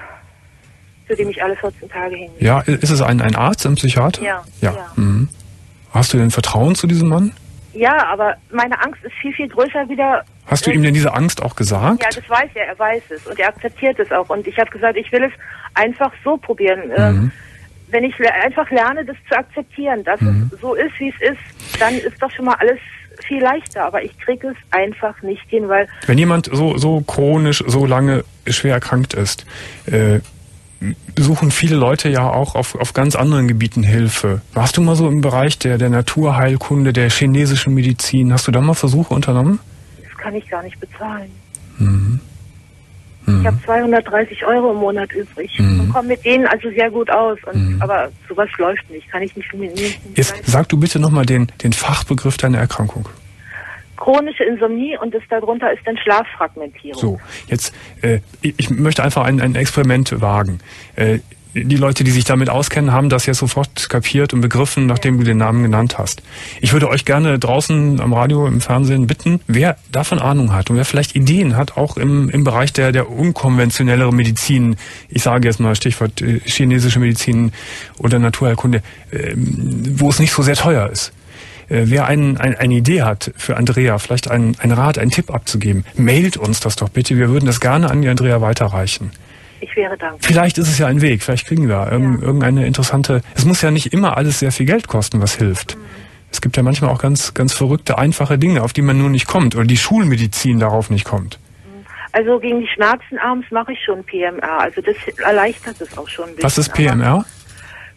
Speaker 4: zu dem ich alle vierzehn Tage hingehe.
Speaker 1: Ja, ist es ein, ein Arzt, ein Psychiater?
Speaker 4: Ja.
Speaker 1: ja. ja. Mhm. Hast du denn Vertrauen zu diesem Mann?
Speaker 4: Ja, aber meine Angst ist viel, viel größer wieder.
Speaker 1: Hast du äh, ihm denn diese Angst auch gesagt?
Speaker 4: Ja, das weiß er, er weiß es und er akzeptiert es auch. Und ich habe gesagt, ich will es einfach so probieren. Mhm. Ähm, Wenn ich le- einfach lerne, das zu akzeptieren, dass mhm. es so ist, wie es ist, dann ist doch schon mal alles viel leichter. Aber ich kriege es einfach nicht hin, weil...
Speaker 1: Wenn jemand so, so chronisch, so lange schwer erkrankt ist, äh, suchen viele Leute ja auch auf, auf ganz anderen Gebieten Hilfe. Warst du mal so im Bereich der, der Naturheilkunde, der chinesischen Medizin? Hast du da mal Versuche unternommen?
Speaker 4: Das kann ich gar nicht bezahlen.
Speaker 1: Mhm.
Speaker 4: Ich habe zweihundertdreißig Euro im Monat übrig mhm. und komme mit denen also sehr gut aus. Und, mhm. Aber sowas läuft nicht, kann ich nicht mitnehmen.
Speaker 1: Jetzt sag du bitte nochmal den, den Fachbegriff deiner Erkrankung.
Speaker 4: Chronische Insomnie und das darunter ist dann Schlaffragmentierung.
Speaker 1: So, jetzt, äh, ich möchte einfach ein, ein Experiment wagen. Äh, Die Leute, die sich damit auskennen, haben das jetzt sofort kapiert und begriffen, nachdem du den Namen genannt hast. Ich würde euch gerne draußen am Radio, im Fernsehen bitten, wer davon Ahnung hat und wer vielleicht Ideen hat, auch im, im Bereich der, der unkonventionelleren Medizin, ich sage jetzt mal Stichwort äh, chinesische Medizin oder Naturheilkunde, äh, wo es nicht so sehr teuer ist. Äh, wer ein, ein, eine Idee hat für Andrea, vielleicht einen, einen Rat, einen Tipp abzugeben, mailt uns das doch bitte. Wir würden das gerne an die Andrea weiterreichen.
Speaker 4: Ich wäre dankbar.
Speaker 1: Vielleicht ist es ja ein Weg, vielleicht kriegen wir irg- ja. irgendeine interessante... Es muss ja nicht immer alles sehr viel Geld kosten, was hilft. Mhm. Es gibt ja manchmal auch ganz, ganz verrückte, einfache Dinge, auf die man nur nicht kommt oder die Schulmedizin darauf nicht kommt.
Speaker 4: Also gegen die Schmerzen abends mache ich schon P M R, also das erleichtert es auch schon ein bisschen.
Speaker 1: Was ist P M R?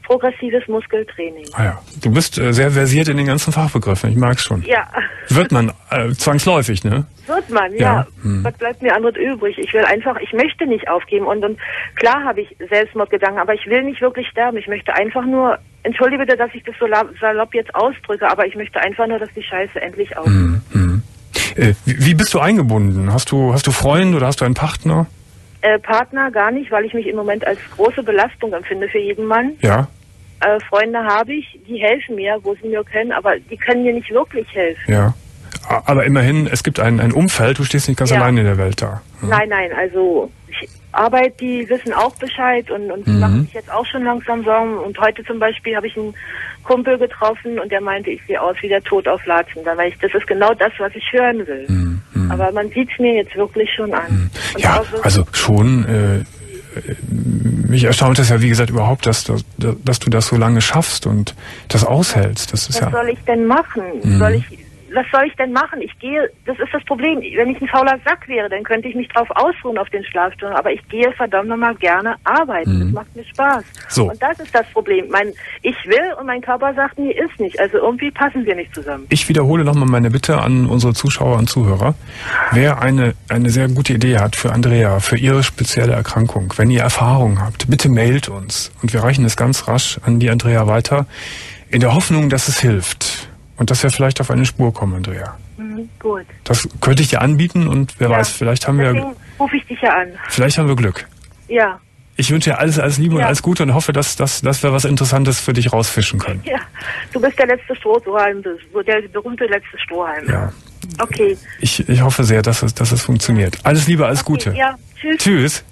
Speaker 4: progressives Muskeltraining.
Speaker 1: Ah ja, du bist äh, sehr versiert in den ganzen Fachbegriffen, ich mag's schon.
Speaker 4: Ja.
Speaker 1: Wird man äh, zwangsläufig, ne?
Speaker 4: Wird man, ja.
Speaker 1: Ja. Hm.
Speaker 4: Was bleibt mir anderes übrig? Ich will einfach, ich möchte nicht aufgeben. Und, und klar habe ich Selbstmordgedanken, aber ich will nicht wirklich sterben. Ich möchte einfach nur, entschuldige bitte, dass ich das so salopp jetzt ausdrücke, aber ich möchte einfach nur, dass die Scheiße endlich aufhört.
Speaker 1: Hm, hm. Äh, wie, wie bist du eingebunden? Hast du, hast du Freunde oder hast du einen Partner?
Speaker 4: Äh, Partner gar nicht, weil ich mich im Moment als große Belastung empfinde für jeden Mann.
Speaker 1: Ja.
Speaker 4: Äh, Freunde habe ich, die helfen mir, wo sie mir können, aber die können mir nicht wirklich helfen.
Speaker 1: Ja. Aber immerhin, es gibt ein, ein Umfeld, du stehst nicht ganz
Speaker 4: ja.
Speaker 1: allein in der Welt da. Ja.
Speaker 4: Nein, nein, also ich arbeite, die wissen auch Bescheid und, und
Speaker 1: Mhm.
Speaker 4: machen sich jetzt auch schon langsam Sorgen. Und heute zum Beispiel habe ich einen Kumpel getroffen und der meinte, ich sehe aus wie der Tod auf Latschen. Da war ich, das ist genau das, was ich hören will.
Speaker 1: Mhm.
Speaker 4: Aber man sieht es mir jetzt wirklich schon an. Und
Speaker 1: Ja,
Speaker 4: auch so-
Speaker 1: also schon, äh, mich erstaunt es ja, wie gesagt, überhaupt, dass, dass, dass du das so lange schaffst und das aushältst. Das ist
Speaker 4: Was
Speaker 1: ja.
Speaker 4: soll ich denn machen?
Speaker 1: Mhm.
Speaker 4: Soll ich, was soll ich denn machen? Ich gehe, das ist das Problem. Wenn ich ein fauler Sack wäre, dann könnte ich mich drauf ausruhen auf den Schlafstunden. Aber ich gehe verdammt nochmal gerne arbeiten.
Speaker 1: Mhm.
Speaker 4: Das macht mir Spaß.
Speaker 1: So.
Speaker 4: Und das ist das Problem. Mein, ich will und mein Körper sagt, nee, ist nicht. Also irgendwie passen wir nicht zusammen.
Speaker 1: Ich wiederhole nochmal meine Bitte an unsere Zuschauer und Zuhörer. Wer eine, eine sehr gute Idee hat für Andrea, für ihre spezielle Erkrankung, wenn ihr Erfahrung habt, bitte mailt uns. Und wir reichen es ganz rasch an die Andrea weiter, in der Hoffnung, dass es hilft. Und dass wir vielleicht auf eine Spur kommen, Andrea.
Speaker 4: Mhm, gut.
Speaker 1: Das könnte ich dir anbieten und wer
Speaker 4: Ja.
Speaker 1: weiß, vielleicht haben wir,
Speaker 4: Deswegen rufe ich dich ja an.
Speaker 1: vielleicht haben wir Glück.
Speaker 4: Ja.
Speaker 1: Ich wünsche dir alles, alles Liebe und
Speaker 4: Ja.
Speaker 1: alles Gute und hoffe, dass, dass, dass wir was Interessantes für dich rausfischen können.
Speaker 4: Ja. Du bist der letzte Strohhalm, der berühmte letzte Strohhalm.
Speaker 1: Ja.
Speaker 4: Okay.
Speaker 1: Ich, ich hoffe sehr, dass es, dass es funktioniert. Alles Liebe, alles
Speaker 4: Okay,
Speaker 1: Gute.
Speaker 4: Ja. Tschüss.
Speaker 1: Tschüss.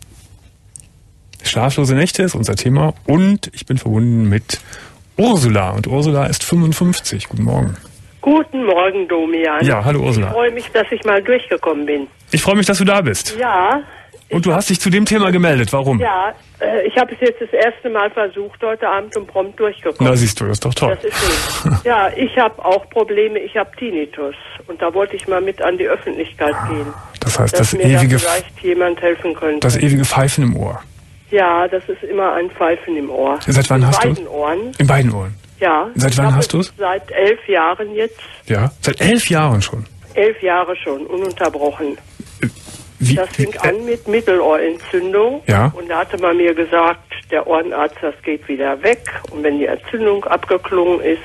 Speaker 1: Schlaflose Nächte ist unser Thema und ich bin verbunden mit Ursula. Und Ursula ist fünfundfünfzig. Guten Morgen.
Speaker 5: Guten Morgen, Domian.
Speaker 1: Ja, hallo
Speaker 5: Ich
Speaker 1: Ursula.
Speaker 5: freue mich, dass ich mal durchgekommen bin.
Speaker 1: Ich freue mich, dass du da bist.
Speaker 5: Ja,
Speaker 1: Und du hast dich zu dem Thema gemeldet. Warum?
Speaker 5: ja, äh, ich habe es jetzt das erste Mal versucht heute Abend und prompt durchgekommen.
Speaker 1: Na siehst du, das ist doch toll.
Speaker 5: Das ist schön. Ja, ich habe auch Probleme, ich habe Tinnitus. Und da wollte ich mal mit an die Öffentlichkeit gehen.
Speaker 1: Das heißt,
Speaker 5: Dass
Speaker 1: das
Speaker 5: mir
Speaker 1: ewige,
Speaker 5: da vielleicht jemand helfen könnte.
Speaker 1: das ewige Pfeifen im Ohr.
Speaker 5: Ja, das ist immer ein Pfeifen im Ohr.
Speaker 1: Seit wann
Speaker 5: In
Speaker 1: hast du
Speaker 5: beiden Ohren.
Speaker 1: In beiden Ohren.
Speaker 5: Ja.
Speaker 1: Seit
Speaker 5: Ich
Speaker 1: wann
Speaker 5: hab
Speaker 1: hast
Speaker 5: es
Speaker 1: du's?
Speaker 5: Seit elf Jahren jetzt.
Speaker 1: Ja. Seit elf Jahren schon.
Speaker 5: Elf Jahre schon, ununterbrochen.
Speaker 1: Wie,
Speaker 5: Das fing
Speaker 1: wie,
Speaker 5: an mit Mittelohrentzündung.
Speaker 1: Ja.
Speaker 5: Und da hatte man mir gesagt, der Ohrenarzt, das geht wieder weg. Und wenn die Entzündung abgeklungen ist,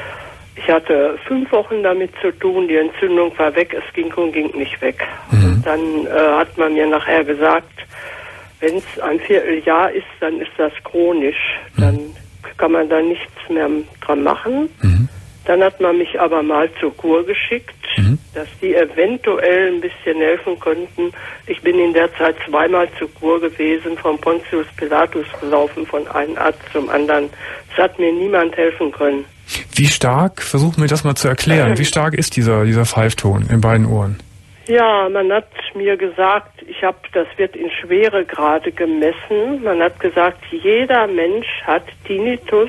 Speaker 5: ich hatte fünf Wochen damit zu tun, die Entzündung war weg, es ging und ging nicht weg.
Speaker 1: Mhm.
Speaker 5: Und dann äh, hat man mir nachher gesagt, wenn es ein Vierteljahr ist, dann ist das chronisch. Dann kann man da nichts mehr dran machen.
Speaker 1: Mhm.
Speaker 5: Dann hat man mich aber mal zur Kur geschickt,
Speaker 1: Mhm.
Speaker 5: dass die eventuell ein bisschen helfen könnten. Ich bin in der Zeit zweimal zur Kur gewesen, von Pontius Pilatus gelaufen, von einem Arzt zum anderen. Es hat mir niemand helfen können.
Speaker 1: wie stark, versuch mir das mal zu erklären, wie stark ist dieser, dieser Pfeifton in beiden Ohren?
Speaker 5: Ja, man hat mir gesagt, ich habe, das wird in Schweregrade gemessen. Man hat gesagt, jeder Mensch hat Tinnitus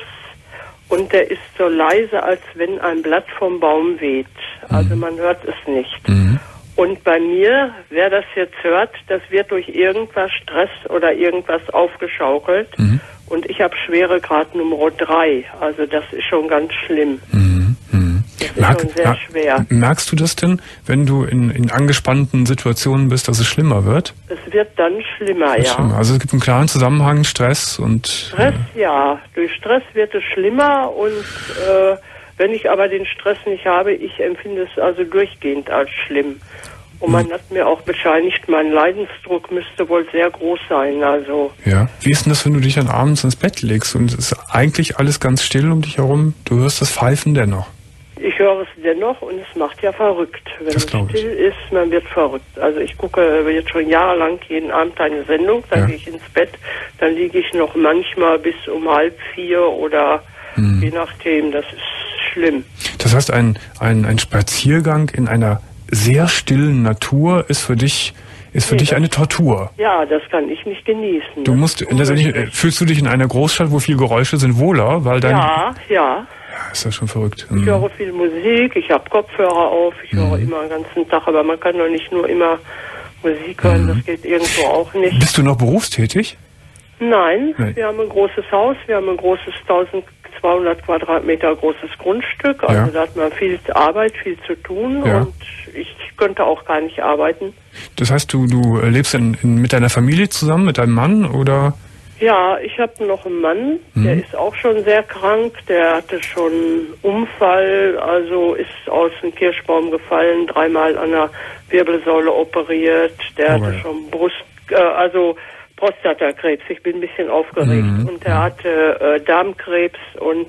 Speaker 5: und der ist so leise, als wenn ein Blatt vom Baum weht. Also man hört es nicht.
Speaker 1: Mhm.
Speaker 5: Und bei mir, wer das jetzt hört, das wird durch irgendwas Stress oder irgendwas aufgeschaukelt.
Speaker 1: Mhm.
Speaker 5: Und ich habe Schweregrad Nummer drei. Also das ist schon ganz schlimm.
Speaker 1: Mhm. Mhm.
Speaker 5: Das ist schon sehr
Speaker 1: mer-
Speaker 5: schwer.
Speaker 1: Merkst du das denn, wenn du in, in angespannten Situationen bist, dass es schlimmer wird?
Speaker 5: Es wird dann schlimmer,
Speaker 1: Wird
Speaker 5: ja.
Speaker 1: schlimmer. Also es gibt einen klaren Zusammenhang, Stress und...
Speaker 5: Stress, ja. Durch Stress wird es schlimmer und äh, wenn ich aber den Stress nicht habe, ich empfinde es also durchgehend als schlimm. Und man hat mir auch bescheinigt, mein Leidensdruck müsste wohl sehr groß sein. Also
Speaker 1: Ja. Wie ist denn das, wenn du dich dann abends ins Bett legst und es ist eigentlich alles ganz still um dich herum? Du hörst das Pfeifen dennoch.
Speaker 5: ich höre es dennoch und es macht ja verrückt. Wenn
Speaker 1: Das
Speaker 5: es
Speaker 1: glaub ich.
Speaker 5: still ist, man wird verrückt. Also ich gucke jetzt schon jahrelang jeden Abend eine Sendung, dann
Speaker 1: Ja.
Speaker 5: gehe ich ins Bett, dann liege ich noch manchmal bis um halb vier oder
Speaker 1: Mhm.
Speaker 5: je nachdem, das ist schlimm.
Speaker 1: Das heißt, ein, ein, ein Spaziergang in einer sehr stillen Natur ist für dich, ist für
Speaker 5: Nee,
Speaker 1: dich
Speaker 5: das-
Speaker 1: eine Tortur.
Speaker 5: Ja, das kann ich nicht genießen.
Speaker 1: Du
Speaker 5: Das
Speaker 1: musst,
Speaker 5: ist
Speaker 1: letztendlich, äh,
Speaker 5: unmöglich.
Speaker 1: fühlst du dich in einer Großstadt, wo viel Geräusche sind, wohler, weil dann...
Speaker 5: Ja, ja.
Speaker 1: Ist das schon verrückt.
Speaker 5: Ich
Speaker 1: Mhm.
Speaker 5: höre viel Musik, ich habe Kopfhörer auf, ich höre immer den ganzen Tag, aber man kann doch nicht nur immer Musik hören, das geht irgendwo auch nicht.
Speaker 1: Bist du noch berufstätig?
Speaker 5: Nein,
Speaker 1: Nein,
Speaker 5: wir haben ein großes Haus, wir haben ein großes eintausendzweihundert Quadratmeter großes Grundstück, also
Speaker 1: Ja.
Speaker 5: da hat man viel Arbeit, viel zu tun
Speaker 1: Ja.
Speaker 5: und ich könnte auch gar nicht arbeiten.
Speaker 1: Das heißt, du, du lebst in, in, mit deiner Familie zusammen, mit deinem Mann, oder?
Speaker 5: Ja, ich habe noch einen Mann,
Speaker 1: Mhm.
Speaker 5: der ist auch schon sehr krank, der hatte schon einen Unfall, also ist aus dem Kirschbaum gefallen, dreimal an der Wirbelsäule operiert, der
Speaker 1: Oh,
Speaker 5: hatte
Speaker 1: ja.
Speaker 5: schon Brust, äh, also Prostatakrebs, ich bin ein bisschen aufgeregt,
Speaker 1: Mhm.
Speaker 5: und der hatte äh, Darmkrebs und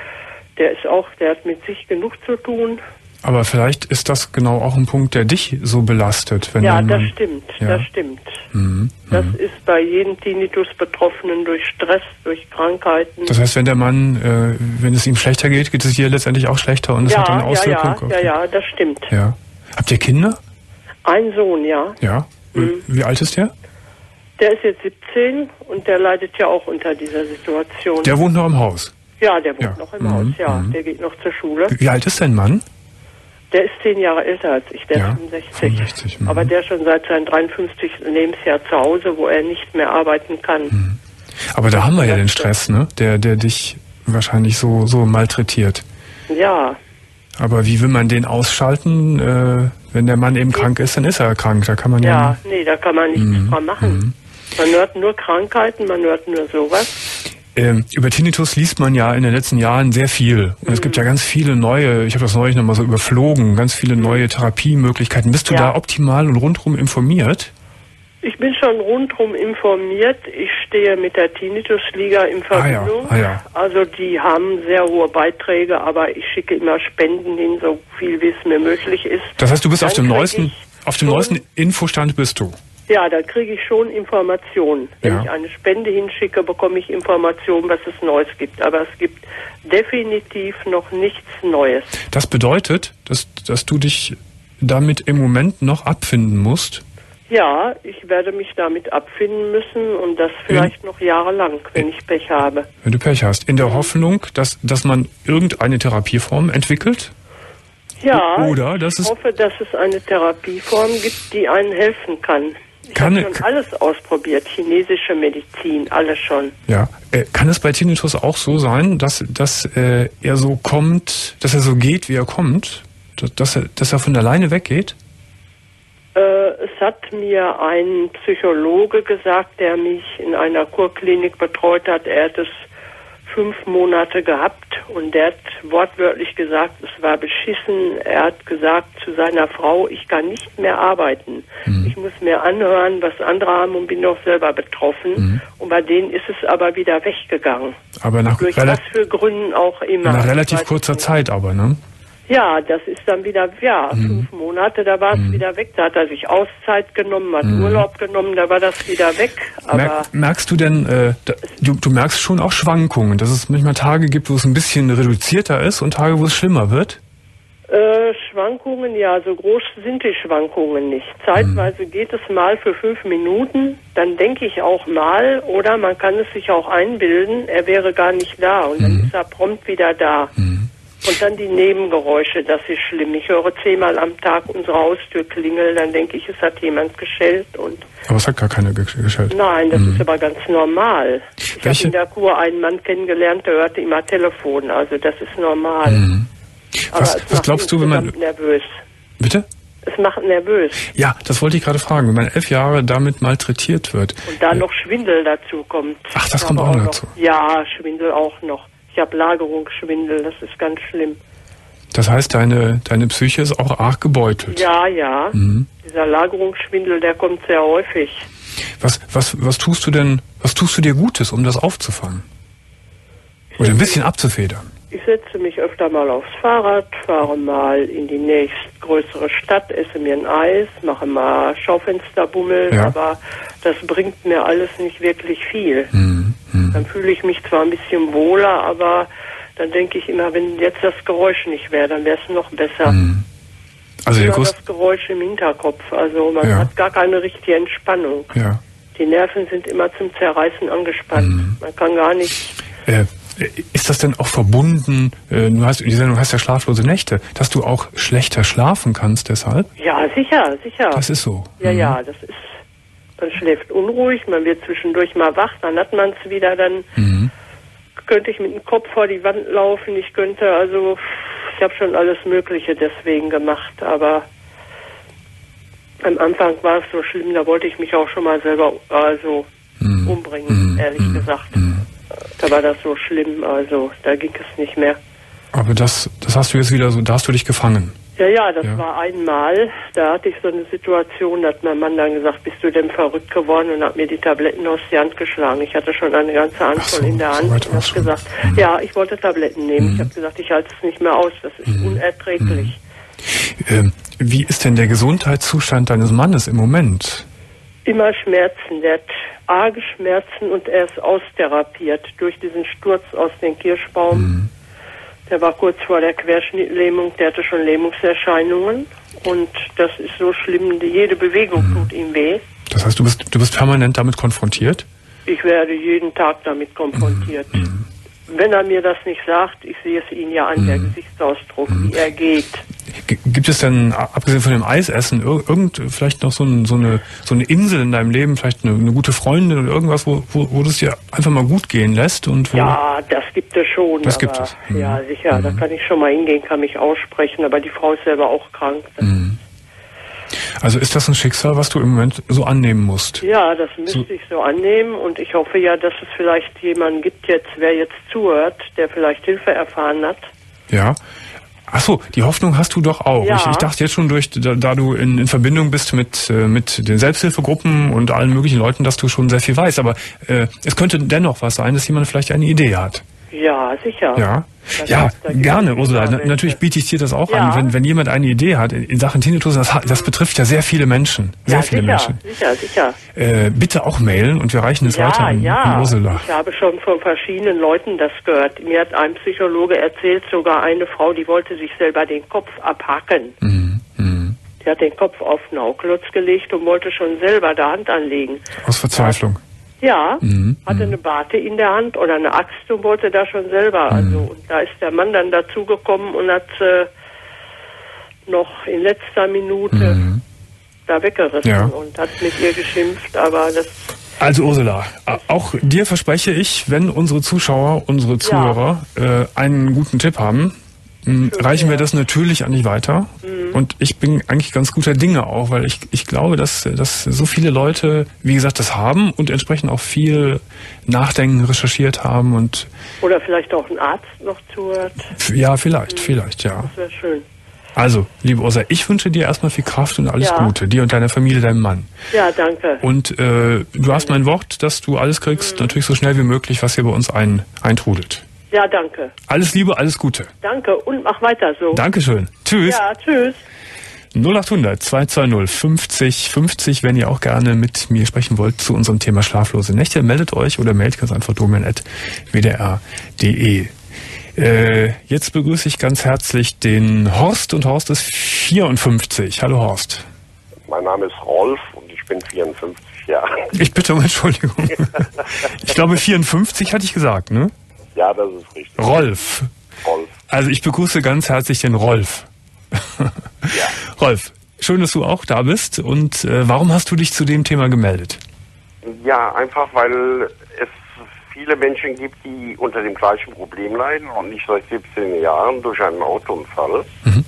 Speaker 5: der ist auch, der hat mit sich genug zu tun.
Speaker 1: Aber vielleicht ist das genau auch ein Punkt, der dich so belastet. Wenn
Speaker 5: Ja,
Speaker 1: dein
Speaker 5: das
Speaker 1: Mann-
Speaker 5: stimmt,
Speaker 1: Ja.
Speaker 5: das stimmt.
Speaker 1: Mhm.
Speaker 5: Das
Speaker 1: Mhm.
Speaker 5: ist bei jedem Tinnitus-Betroffenen durch Stress, durch Krankheiten.
Speaker 1: Das heißt, wenn der Mann, äh, wenn es ihm schlechter geht, geht es dir letztendlich auch schlechter und es
Speaker 5: ja,
Speaker 1: hat eine
Speaker 5: ja,
Speaker 1: Auswirkung.
Speaker 5: ja, ja, ja, das stimmt.
Speaker 1: ja. Habt ihr Kinder?
Speaker 5: Ein Sohn, ja.
Speaker 1: Ja.
Speaker 5: Mhm.
Speaker 1: Wie alt ist der?
Speaker 5: Der ist jetzt siebzehn und der leidet ja auch unter dieser Situation.
Speaker 1: Der wohnt noch im Haus.
Speaker 5: ja, der wohnt
Speaker 1: Ja.
Speaker 5: noch im
Speaker 1: Mhm,
Speaker 5: Haus, ja.
Speaker 1: mhm.
Speaker 5: Der geht noch zur Schule.
Speaker 1: Wie alt ist dein Mann?
Speaker 5: Der ist zehn Jahre älter als ich, der
Speaker 1: Ja,
Speaker 5: ist fünfundsechzig.
Speaker 1: fünfundsechzig, mhm.
Speaker 5: Aber der schon seit seinem dreiundfünfzigsten Lebensjahr zu Hause, wo er nicht mehr arbeiten kann.
Speaker 1: Mhm. Aber da haben wir ja den Stress, ne? Der, der dich wahrscheinlich so, so malträtiert.
Speaker 5: Ja,
Speaker 1: Aber wie will man den ausschalten? Äh, wenn der Mann eben krank ist, dann ist er krank. Da kann man ja.
Speaker 5: ja, nee, da kann man nichts
Speaker 1: Mhm,
Speaker 5: dran machen. Man hört nur Krankheiten, man hört nur sowas.
Speaker 1: Ähm, über Tinnitus liest man ja in den letzten Jahren sehr viel. Und es gibt ja ganz viele neue, ich habe das neulich nochmal so überflogen, ganz viele neue Therapiemöglichkeiten. Bist du
Speaker 5: Ja.
Speaker 1: da optimal und rundherum informiert?
Speaker 5: Ich bin schon rundherum informiert. Ich stehe mit der Tinnitus-Liga in Verbindung.
Speaker 1: Ah ja, ah ja.
Speaker 5: Also die haben sehr hohe Beiträge, aber ich schicke immer Spenden hin, so viel wie es mir möglich ist.
Speaker 1: Das heißt, du bist
Speaker 5: Dann
Speaker 1: auf dem
Speaker 5: krieg
Speaker 1: neuesten,
Speaker 5: ich
Speaker 1: auf dem
Speaker 5: schon-
Speaker 1: neuesten Infostand bist du.
Speaker 5: Ja, da kriege ich schon Informationen. Wenn
Speaker 1: Ja.
Speaker 5: ich eine Spende hinschicke, bekomme ich Informationen, was es Neues gibt. Aber es gibt definitiv noch nichts Neues.
Speaker 1: Das bedeutet, dass, dass du dich damit im Moment noch abfinden musst.
Speaker 5: Ja, ich werde mich damit abfinden müssen und das vielleicht noch jahrelang, wenn ich Pech habe.
Speaker 1: Wenn du Pech hast. In der Hoffnung, dass, dass man irgendeine Therapieform entwickelt?
Speaker 5: Ja,
Speaker 1: Oder dass
Speaker 5: ich
Speaker 1: es-
Speaker 5: hoffe, dass es eine Therapieform gibt, die einen helfen kann. Ich
Speaker 1: Kann-
Speaker 5: habe schon alles ausprobiert, chinesische Medizin, alles schon.
Speaker 1: Ja. Äh, kann es bei Tinnitus auch so sein, dass, dass äh, er so kommt, dass er so geht, wie er kommt? Dass, dass, er, dass er von alleine weggeht?
Speaker 5: Äh, es hat mir ein Psychologe gesagt, der mich in einer Kurklinik betreut hat. Er hat es fünf Monate gehabt und der hat wortwörtlich gesagt, es war beschissen. Er hat gesagt zu seiner Frau, ich kann nicht mehr arbeiten.
Speaker 1: Mhm.
Speaker 5: Ich muss mir anhören, was andere haben und bin doch selber betroffen.
Speaker 1: Mhm.
Speaker 5: Und bei denen ist es aber wieder weggegangen.
Speaker 1: Aber nach,
Speaker 5: Durch
Speaker 1: rela
Speaker 5: was für Gründen auch immer.
Speaker 1: nach
Speaker 5: Ich
Speaker 1: relativ
Speaker 5: weiß
Speaker 1: kurzer
Speaker 5: nicht.
Speaker 1: Zeit aber, ne?
Speaker 5: Ja, das ist dann wieder, ja,
Speaker 1: Mhm.
Speaker 5: fünf Monate, da war es wieder weg. Da hat er sich Auszeit genommen, hat Urlaub genommen, da war das wieder weg. Aber
Speaker 1: Merk, merkst du denn, äh, da, du, du merkst schon auch Schwankungen, dass es manchmal Tage gibt, wo es ein bisschen reduzierter ist und Tage, wo es schlimmer wird?
Speaker 5: äh, Schwankungen, ja, so groß sind die Schwankungen nicht. Zeitweise geht es mal für fünf Minuten, dann denke ich auch mal, oder man kann es sich auch einbilden, er wäre gar nicht da und dann ist er prompt wieder da. Und dann die Nebengeräusche, das ist schlimm. Ich höre zehnmal am Tag unsere Haustür klingeln, dann denke ich, es hat jemand geschellt und
Speaker 1: Aber es hat gar keine ge- geschellt.
Speaker 5: nein, das ist aber ganz normal. Ich habe
Speaker 1: Welche-
Speaker 5: in der Kur einen Mann kennengelernt, der hörte immer Telefon, also das ist normal. Aber
Speaker 1: Was-
Speaker 5: es
Speaker 1: was
Speaker 5: macht
Speaker 1: glaubst du, wenn man-
Speaker 5: insgesamt nervös.
Speaker 1: Bitte?
Speaker 5: Es macht nervös.
Speaker 1: Ja, das wollte ich gerade fragen. Wenn man elf Jahre damit malträtiert wird.
Speaker 5: Und da noch Schwindel dazu kommt.
Speaker 1: Ach, das
Speaker 5: Ich
Speaker 1: kommt
Speaker 5: habe
Speaker 1: auch
Speaker 5: noch,
Speaker 1: dazu.
Speaker 5: Ja, Schwindel auch noch. Ich habe Lagerungsschwindel, das ist ganz schlimm.
Speaker 1: Das heißt, deine, deine Psyche ist auch arg gebeutelt.
Speaker 5: Ja, ja.
Speaker 1: Mhm.
Speaker 5: Dieser Lagerungsschwindel, der kommt sehr häufig.
Speaker 1: Was, was, was tust du denn, was tust du dir Gutes, um das aufzufangen? Oder ein bisschen abzufedern?
Speaker 5: Ich setze mich öfter mal aufs Fahrrad, fahre mal in die nächstgrößere Stadt, esse mir ein Eis, mache mal Schaufensterbummel,
Speaker 1: Ja.
Speaker 5: aber das bringt mir alles nicht wirklich viel.
Speaker 1: Mhm. Mhm.
Speaker 5: Dann fühle ich mich zwar ein bisschen wohler, aber dann denke ich immer, wenn jetzt das Geräusch nicht wäre, dann wäre es noch besser.
Speaker 1: Mhm. Also der
Speaker 5: Immer
Speaker 1: größte,
Speaker 5: das Geräusch im Hinterkopf, also man
Speaker 1: Ja.
Speaker 5: hat gar keine richtige Entspannung.
Speaker 1: ja.
Speaker 5: Die Nerven sind immer zum Zerreißen angespannt.
Speaker 1: Mhm.
Speaker 5: Man kann gar nicht...
Speaker 1: Äh, ist das denn auch verbunden, äh, du hast, die Sendung heißt ja schlaflose Nächte, dass du auch schlechter schlafen kannst deshalb?
Speaker 5: Ja, sicher, sicher.
Speaker 1: Das ist so.
Speaker 5: Ja,
Speaker 1: Mhm.
Speaker 5: ja, das ist Man schläft unruhig, man wird zwischendurch mal wach, dann hat man es wieder, dann mhm. könnte ich mit dem Kopf vor die Wand laufen, ich könnte, also ich habe schon alles Mögliche deswegen gemacht, aber am Anfang war es so schlimm, da wollte ich mich auch schon mal selber also mhm. umbringen, mhm. ehrlich mhm. gesagt. Mhm. Da war das so schlimm, also da ging es nicht mehr.
Speaker 1: Aber das, das hast du jetzt wieder so, da hast du dich gefangen.
Speaker 5: Ja, ja, das ja. war einmal, da hatte ich so eine Situation, da hat mein Mann dann gesagt, bist du denn verrückt geworden, und hat mir die Tabletten aus der Hand geschlagen. Ich hatte schon eine ganze Handvoll so, in der Hand so und habe gesagt, mhm. ja, ich wollte Tabletten nehmen. Mhm. Ich habe gesagt, ich halte es nicht mehr aus, das ist mhm. unerträglich.
Speaker 1: Mhm. Ähm, wie ist denn der Gesundheitszustand deines Mannes im Moment?
Speaker 5: Immer Schmerzen, der hat arge Schmerzen und er ist austherapiert durch diesen Sturz aus dem Kirschbaum. Mhm. Der war kurz vor der Querschnittlähmung, der hatte schon Lähmungserscheinungen und das ist so schlimm, jede Bewegung mhm. tut ihm weh.
Speaker 1: Das heißt, du bist, du bist permanent damit konfrontiert?
Speaker 5: Ich werde jeden Tag damit konfrontiert. Mhm. Wenn er mir das nicht sagt, ich sehe es ihn ja an, mhm. der Gesichtsausdruck, mhm. wie er geht.
Speaker 1: G- gibt es denn, abgesehen von dem Eisessen, ir- irgend vielleicht noch so, ein, so, eine, so eine Insel in deinem Leben, vielleicht eine, eine gute Freundin oder irgendwas, wo, wo, wo du es dir einfach mal gut gehen lässt? Und wo
Speaker 5: ja, das gibt es schon.
Speaker 1: Das
Speaker 5: aber,
Speaker 1: gibt es. Mhm.
Speaker 5: Ja, sicher, mhm. da kann ich schon mal hingehen, kann mich aussprechen, aber die Frau ist selber auch krank.
Speaker 1: Mhm. Also ist das ein Schicksal, was du im Moment so annehmen musst?
Speaker 5: Ja, das müsste so. ich so annehmen und ich hoffe ja, dass es vielleicht jemanden gibt jetzt, wer jetzt zuhört, der vielleicht Hilfe erfahren hat.
Speaker 1: Ja. Ach so, die Hoffnung hast du doch auch.
Speaker 5: Ja.
Speaker 1: Ich, ich dachte jetzt schon, durch, da, da du in, in Verbindung bist mit, äh, mit den Selbsthilfegruppen und allen möglichen Leuten, dass du schon sehr viel weißt. Aber äh, es könnte dennoch was sein, dass jemand vielleicht eine Idee hat.
Speaker 5: Ja, sicher.
Speaker 1: Ja, ja, gerne, Ursula. Na, natürlich biete ich dir das auch ja. an, wenn, wenn jemand eine Idee hat in Sachen Tinnitus. Das, das betrifft ja sehr viele Menschen. Sehr
Speaker 5: ja,
Speaker 1: viele
Speaker 5: sicher,
Speaker 1: Menschen.
Speaker 5: sicher, sicher.
Speaker 1: Äh, bitte auch mailen und wir reichen es
Speaker 5: ja,
Speaker 1: weiter an,
Speaker 5: ja.
Speaker 1: an Ursula.
Speaker 5: Ich habe schon von verschiedenen Leuten das gehört. Mir hat ein Psychologe erzählt, sogar eine Frau, die wollte sich selber den Kopf abhacken. Mhm. Mhm. Die hat den Kopf auf den Nauklotz gelegt und wollte schon selber da Hand anlegen.
Speaker 1: Aus Verzweiflung.
Speaker 5: Ja. Ja, mhm, hatte eine Barte in der Hand oder eine Axt und wollte da schon selber. Mhm. Also und da ist der Mann dann dazugekommen und hat äh, noch in letzter Minute mhm. da weggerissen ja. und hat mit ihr geschimpft, aber das...
Speaker 1: Also Ursula, auch dir verspreche ich, wenn unsere Zuschauer, unsere Zuhörer ja. äh, einen guten Tipp haben, Schön, reichen wir ja. das natürlich an dich weiter. Mhm. Und ich bin eigentlich ganz guter Dinge auch, weil ich, ich glaube, dass, dass so viele Leute, wie gesagt, das haben und entsprechend auch viel nachdenken, recherchiert haben. Und
Speaker 5: oder vielleicht auch ein Arzt noch zuhört.
Speaker 1: Ja, vielleicht, mhm. vielleicht, ja.
Speaker 5: Das wäre schön.
Speaker 1: Also, liebe Ursula, ich wünsche dir erstmal viel Kraft und alles
Speaker 5: ja.
Speaker 1: Gute, dir und deiner Familie, deinem Mann.
Speaker 5: Ja, danke.
Speaker 1: Und äh, du hast mein Wort, dass du alles kriegst, mhm. natürlich so schnell wie möglich, was hier bei uns ein, eintrudelt.
Speaker 5: Ja, danke.
Speaker 1: Alles Liebe, alles Gute.
Speaker 5: Danke und mach weiter so.
Speaker 1: Dankeschön. Tschüss.
Speaker 5: Ja, tschüss.
Speaker 1: null achthundert zwei zwei null fünfzig fünfzig, wenn ihr auch gerne mit mir sprechen wollt zu unserem Thema schlaflose Nächte, meldet euch oder meldet ganz einfach domian at w d r punkt d e. Äh, jetzt begrüße ich ganz herzlich den Horst und Horst ist vierundfünfzig. Hallo Horst.
Speaker 6: Mein Name ist Rolf und ich bin vierundfünfzig Jahre alt.
Speaker 1: Ich bitte um Entschuldigung. Ich glaube vierundfünfzig hatte ich gesagt, ne?
Speaker 6: Ja, das ist richtig.
Speaker 1: Rolf.
Speaker 6: Rolf.
Speaker 1: Also ich begrüße ganz herzlich den Rolf. Ja. Rolf, schön, dass du auch da bist. Und äh, warum hast du dich zu dem Thema gemeldet?
Speaker 6: Ja, einfach weil es viele Menschen gibt, die unter dem gleichen Problem leiden und nicht seit siebzehn Jahren durch einen Autounfall. Mhm.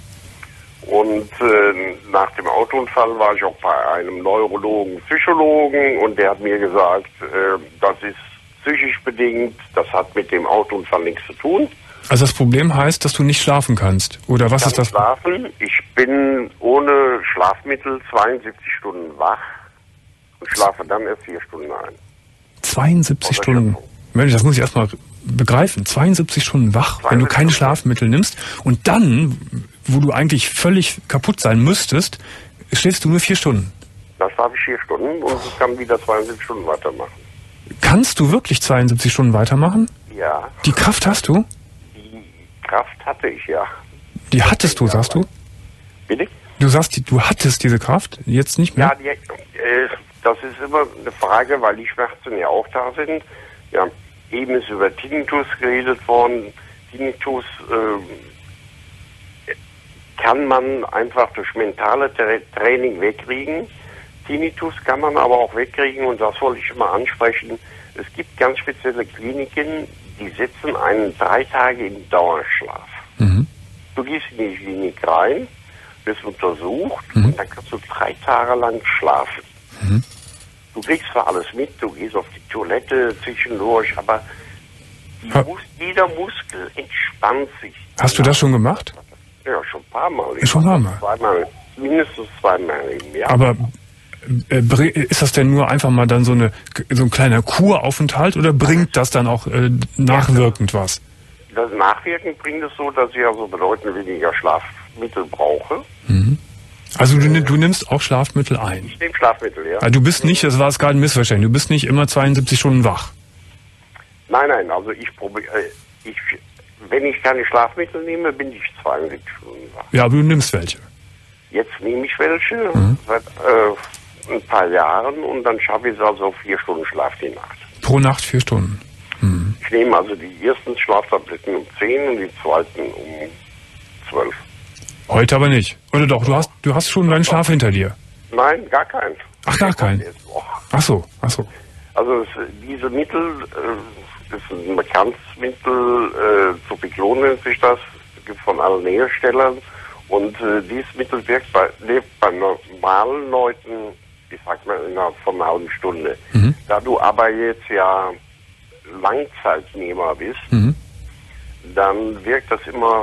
Speaker 6: Und äh, nach dem Autounfall war ich auch bei einem Neurologen, Psychologen und der hat mir gesagt, äh, das ist psychisch bedingt, das hat mit dem Autounfall nichts zu tun.
Speaker 1: Also das Problem heißt, dass du nicht schlafen kannst, oder was
Speaker 6: ich
Speaker 1: ist das?
Speaker 6: Schlafen. Ich bin ohne Schlafmittel zweiundsiebzig Stunden wach und schlafe dann erst vier Stunden ein.
Speaker 1: zweiundsiebzig Stunden? Mensch, das muss ich erstmal begreifen. zweiundsiebzig Stunden wach, wenn du keine Schlafmittel nimmst und dann, wo du eigentlich völlig kaputt sein müsstest, schläfst du nur vier Stunden.
Speaker 6: Das schlafe ich vier Stunden und ich kann wieder zweiundsiebzig Stunden weitermachen.
Speaker 1: Kannst du wirklich zweiundsiebzig Stunden weitermachen?
Speaker 6: Ja.
Speaker 1: Die Kraft hast du?
Speaker 6: Die Kraft hatte ich, ja.
Speaker 1: Die hattest du, sagst du?
Speaker 6: Bitte?
Speaker 1: Du sagst, du hattest diese Kraft, jetzt nicht mehr?
Speaker 6: Ja, die, äh, das ist immer eine Frage, weil die Schmerzen ja auch da sind. Ja, eben ist über Tinnitus geredet worden. Tinnitus äh, kann man einfach durch mentale Tra Training wegkriegen. Tinnitus kann man aber auch wegkriegen und das wollte ich schon mal ansprechen. Es gibt ganz spezielle Kliniken, die setzen einen drei Tage in Dauerschlaf. Mhm. Du gehst in die Klinik rein, wirst untersucht mhm. und dann kannst du drei Tage lang schlafen. Mhm. Du kriegst zwar alles mit, du gehst auf die Toilette zwischendurch, aber die ha- Mus- jeder Muskel entspannt sich.
Speaker 1: Hast du das schon gemacht?
Speaker 6: Ja, schon ein paar Mal.
Speaker 1: Schon ein paar Mal?
Speaker 6: Zweimal, mindestens zweimal im Jahr.
Speaker 1: Aber äh, ist das denn nur einfach mal dann so, eine, so ein kleiner Kuraufenthalt oder bringt das dann auch äh, nachwirkend was?
Speaker 6: Das Nachwirkend bringt es so, dass ich also bedeutend weniger Schlafmittel brauche.
Speaker 1: Mhm. Also du, du nimmst auch Schlafmittel ein?
Speaker 6: Ich nehme Schlafmittel, ja.
Speaker 1: Also du bist nicht, das war es gerade ein Missverständnis, du bist nicht immer zweiundsiebzig Stunden wach?
Speaker 6: Nein, nein, also ich probiere, äh, ich, wenn ich keine Schlafmittel nehme, bin ich zweiundsiebzig Stunden wach.
Speaker 1: Ja, aber du nimmst welche?
Speaker 6: Jetzt nehme ich welche, mhm. seit äh, ein paar Jahren und dann schaffe ich es also vier Stunden Schlaf die Nacht.
Speaker 1: Pro Nacht vier Stunden? Mhm.
Speaker 6: Ich nehme also die ersten Schlaftabletten um zehn und die zweiten um zwölf.
Speaker 1: Heute aber nicht. Oder doch, du hast du hast schon deinen Schlaf hinter dir?
Speaker 6: Nein, gar keinen.
Speaker 1: Ach, gar keinen? Ach so, ach so.
Speaker 6: Also es, diese Mittel, äh, das ist ein bekanntes Mittel, äh, Zopiclon nennt sich das, gibt es von allen Herstellern. Und äh, dieses Mittel wirkt bei, lebt bei normalen Leuten, ich sag mal, innerhalb von einer halben Stunde. Mhm. Da du aber jetzt ja Langzeitnehmer bist, mhm. dann wirkt das immer,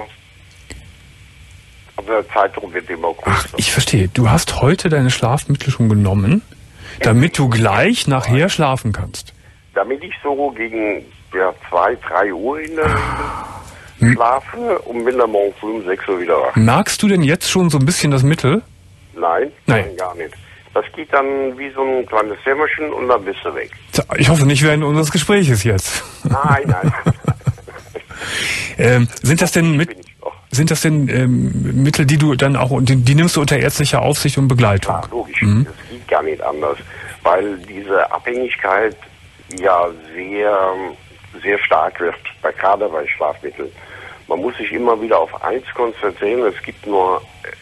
Speaker 6: also der Zeitraum wird immer größer.
Speaker 1: Ach, ich verstehe. Du hast heute deine Schlafmittel schon genommen, damit du gleich nachher schlafen kannst.
Speaker 6: Damit ich so gegen ja, zwei, drei Uhr in der Regel schlafe und bin dann morgen früh um sechs Uhr wieder wach.
Speaker 1: Merkst du denn jetzt schon so ein bisschen das Mittel?
Speaker 6: Nein,
Speaker 1: nein,
Speaker 6: nein, gar nicht. Das geht dann wie so ein kleines Sämmerchen und dann bist du weg.
Speaker 1: Ich hoffe nicht während unseres Gespräches jetzt.
Speaker 6: Nein, nein.
Speaker 1: ähm, sind das denn mit, sind das denn ähm, Mittel, die du dann auch, die, die nimmst du unter ärztlicher Aufsicht und Begleitung?
Speaker 6: Ja, logisch. Mhm. Das geht gar nicht anders, weil diese Abhängigkeit ja sehr, sehr stark wird, bei, gerade bei Schlafmitteln. Man muss sich immer wieder auf eins konzentrieren. Es gibt nur,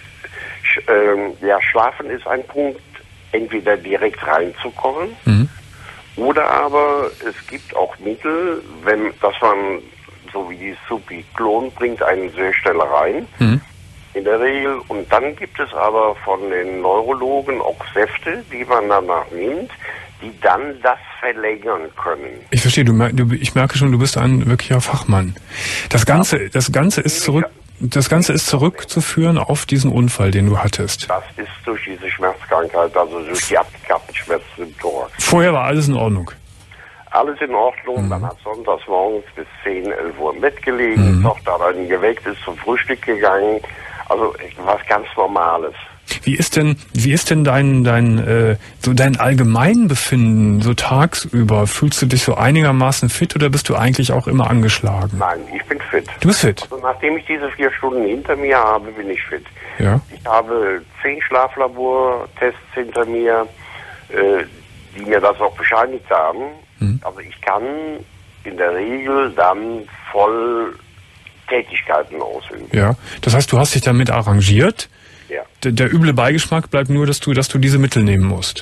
Speaker 6: äh, äh, ja, Schlafen ist ein Punkt, entweder direkt reinzukommen, mhm. oder aber es gibt auch Mittel, wenn, dass man, so wie die Zopiclon, bringt einen sehr schnell rein, mhm. in der Regel. Und dann gibt es aber von den Neurologen auch Säfte, die man danach nimmt, die dann das verlängern können.
Speaker 1: Ich verstehe, du, du, ich merke schon, du bist ein wirklicher Fachmann. Das Ganze, ja. das Ganze ist zurück, das Ganze ist zurückzuführen auf diesen Unfall, den du hattest.
Speaker 6: Das ist durch diese Schmerzkrankheit, also durch die abgekappten Schmerzen im Thorax.
Speaker 1: Vorher war alles in Ordnung?
Speaker 6: Alles in Ordnung. Mhm. Dann hat sonntags morgens bis zehn, elf Uhr im Bett gelegen. Mhm. Tochter hat dann geweckt, ist zum Frühstück gegangen. Also was ganz Normales.
Speaker 1: Wie ist denn, wie ist denn dein, dein, äh, so dein Allgemeinbefinden so tagsüber? Fühlst du dich so einigermaßen fit oder bist du eigentlich auch immer angeschlagen?
Speaker 6: Nein, ich bin fit.
Speaker 1: Du bist fit?
Speaker 6: Also nachdem ich diese vier Stunden hinter mir habe, bin ich fit.
Speaker 1: Ja.
Speaker 6: Ich habe zehn Schlaflabortests hinter mir, äh, die mir das auch bescheinigt haben. Hm. Also ich kann in der Regel dann voll Tätigkeiten ausüben.
Speaker 1: Ja, das heißt, du hast dich damit arrangiert.
Speaker 6: Ja.
Speaker 1: Der, der üble Beigeschmack bleibt nur, dass du, dass du diese Mittel nehmen musst.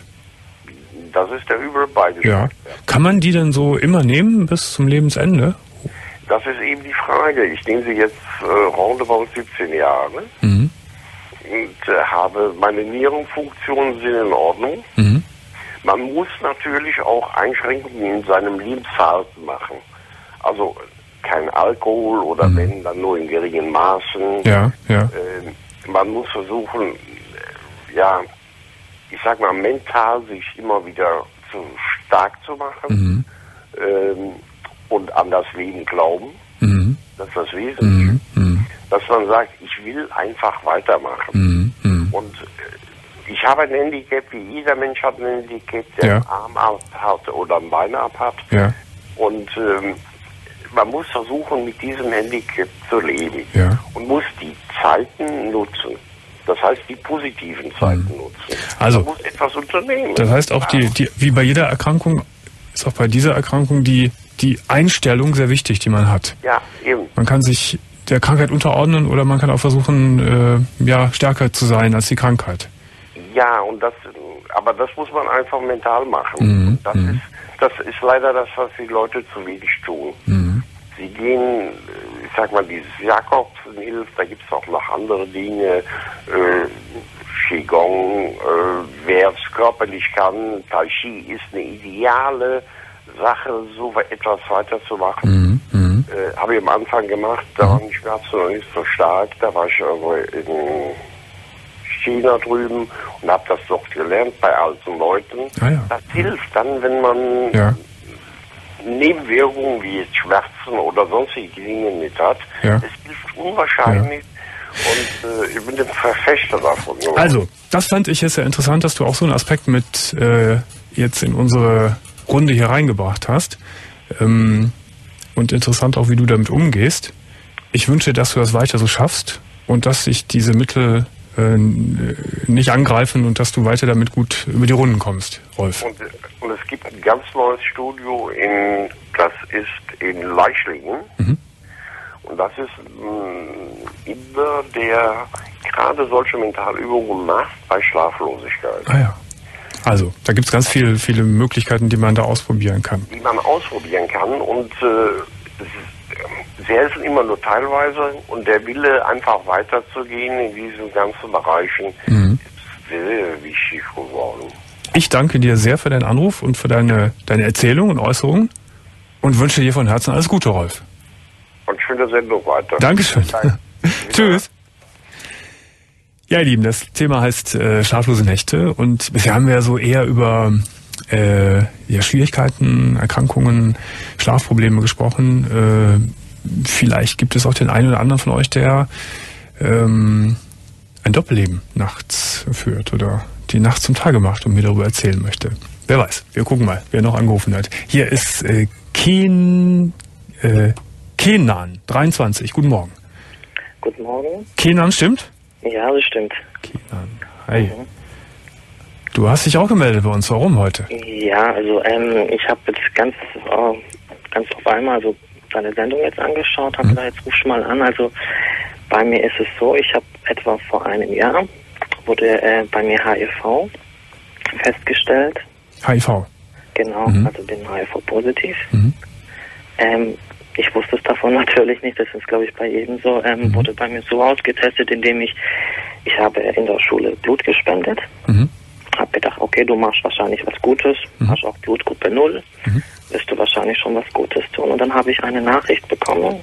Speaker 6: Das ist der üble Beigeschmack.
Speaker 1: Ja. Ja. Kann man die denn so immer nehmen bis zum Lebensende?
Speaker 6: Das ist eben die Frage. Ich nehme sie jetzt äh, roundabout siebzehn Jahre mhm. und äh, habe meine Nierenfunktionen sind in Ordnung. Mhm. Man muss natürlich auch Einschränkungen in seinem Lebensverhalten machen. Also kein Alkohol oder mhm. wenn, dann nur in geringen Maßen.
Speaker 1: Ja, ja.
Speaker 6: Äh, man muss versuchen, ja, ich sag mal, mental sich immer wieder zu stark zu machen mhm. ähm, und an das Leben glauben. Mhm. Das ist das Wesentliche. Mhm. Dass man sagt, ich will einfach weitermachen. Mhm. Und äh, ich habe ein Handicap, wie jeder Mensch hat ein Handicap, der
Speaker 1: ja.
Speaker 6: einen Arm ab hat oder ein Bein ab hat.
Speaker 1: Ja.
Speaker 6: Und ähm, man muss versuchen, mit diesem Handicap zu leben
Speaker 1: ja.
Speaker 6: und muss die Zeiten nutzen. Das heißt, die positiven Zeiten mhm. nutzen.
Speaker 1: Also,
Speaker 6: man muss etwas unternehmen.
Speaker 1: Das heißt auch, die, die, wie bei jeder Erkrankung, ist auch bei dieser Erkrankung die, die Einstellung sehr wichtig, die man hat.
Speaker 6: Ja, eben.
Speaker 1: Man kann sich der Krankheit unterordnen oder man kann auch versuchen, äh, ja, stärker zu sein als die Krankheit.
Speaker 6: Ja, und das, aber das muss man einfach mental machen.
Speaker 1: Mhm.
Speaker 6: Das
Speaker 1: mhm.
Speaker 6: ist, das ist leider das, was die Leute zu wenig tun.
Speaker 1: Mhm.
Speaker 6: Sie gehen, ich sag mal, dieses Jakobsen-Hilfe, da gibt es auch noch andere Dinge, äh, Qigong, äh, wer es körperlich kann, Tai Chi ist eine ideale Sache, so etwas weiterzumachen.
Speaker 1: Mhm. Mhm.
Speaker 6: Äh, habe ich am Anfang gemacht, da waren die Schmerzen noch nicht so stark, da war ich irgendwo in China drüben und habe das dort gelernt bei alten Leuten.
Speaker 1: Ah, ja.
Speaker 6: Das hilft dann, wenn man
Speaker 1: Ja.
Speaker 6: Nebenwirkungen wie jetzt Schmerzen oder sonstige Dinge nicht hat.
Speaker 1: Ja.
Speaker 6: Es hilft unwahrscheinlich und äh, ich bin ein Verfechter davon.
Speaker 1: Also, das fand ich jetzt sehr interessant, dass du auch so einen Aspekt mit äh, jetzt in unsere Runde hier reingebracht hast. Ähm, und interessant auch, wie du damit umgehst. Ich wünsche, dass du das weiter so schaffst und dass sich diese Mittel äh, nicht angreifen und dass du weiter damit gut über die Runden kommst, Rolf.
Speaker 6: Und, und es gibt ein ganz neues Studio, in, das ist in Leichlingen.
Speaker 1: Mhm.
Speaker 6: Und das ist mh, immer der gerade solche Mentalübungen macht bei Schlaflosigkeit.
Speaker 1: Ah ja. Also, da gibt es ganz viele, viele Möglichkeiten, die man da ausprobieren kann.
Speaker 6: Die man ausprobieren kann und äh, es ist, sie helfen immer nur teilweise und der Wille, einfach weiterzugehen in diesen ganzen Bereichen,
Speaker 1: Mhm.
Speaker 6: ist sehr wichtig geworden.
Speaker 1: Ich danke dir sehr für deinen Anruf und für deine, deine Erzählung und Äußerungen und wünsche dir von Herzen alles Gute, Rolf.
Speaker 6: Und schöne Sendung weiter.
Speaker 1: Dankeschön. Tschüss. Ja, ihr Lieben, das Thema heißt äh, schlaflose Nächte und bisher haben wir ja so eher über äh, ja, Schwierigkeiten, Erkrankungen, Schlafprobleme gesprochen. Äh, vielleicht gibt es auch den einen oder anderen von euch, der ähm, ein Doppelleben nachts führt oder die Nacht zum Tage macht und mir darüber erzählen möchte. Wer weiß, wir gucken mal, wer noch angerufen hat. Hier ist äh, Ken, äh, Kenan, dreiundzwanzig. Guten Morgen.
Speaker 7: Guten Morgen.
Speaker 1: Kenan, stimmt?
Speaker 7: Ja, das stimmt.
Speaker 1: Kenan, hi. Mhm. Du hast dich auch gemeldet bei uns. Warum heute?
Speaker 7: Ja, also ähm, ich habe jetzt ganz, äh, ganz auf einmal so deine Sendung jetzt angeschaut, habe mhm. gedacht, jetzt ruf ich mal an. Also bei mir ist es so, ich habe etwa vor einem Jahr, wurde äh, bei mir H I V festgestellt.
Speaker 1: H I V?
Speaker 7: Genau,
Speaker 1: mhm.
Speaker 7: also bin H I V-positiv.
Speaker 1: Mhm.
Speaker 7: Ähm, ich wusste es davon natürlich nicht, das ist glaube ich bei jedem so, ähm, mhm. wurde bei mir so ausgetestet, indem ich, ich habe in der Schule Blut gespendet,
Speaker 1: mhm.
Speaker 7: habe gedacht, okay, du machst wahrscheinlich was Gutes, mhm. hast auch Blutgruppe null, mhm. wirst du wahrscheinlich schon was Gutes tun. Und dann habe ich eine Nachricht bekommen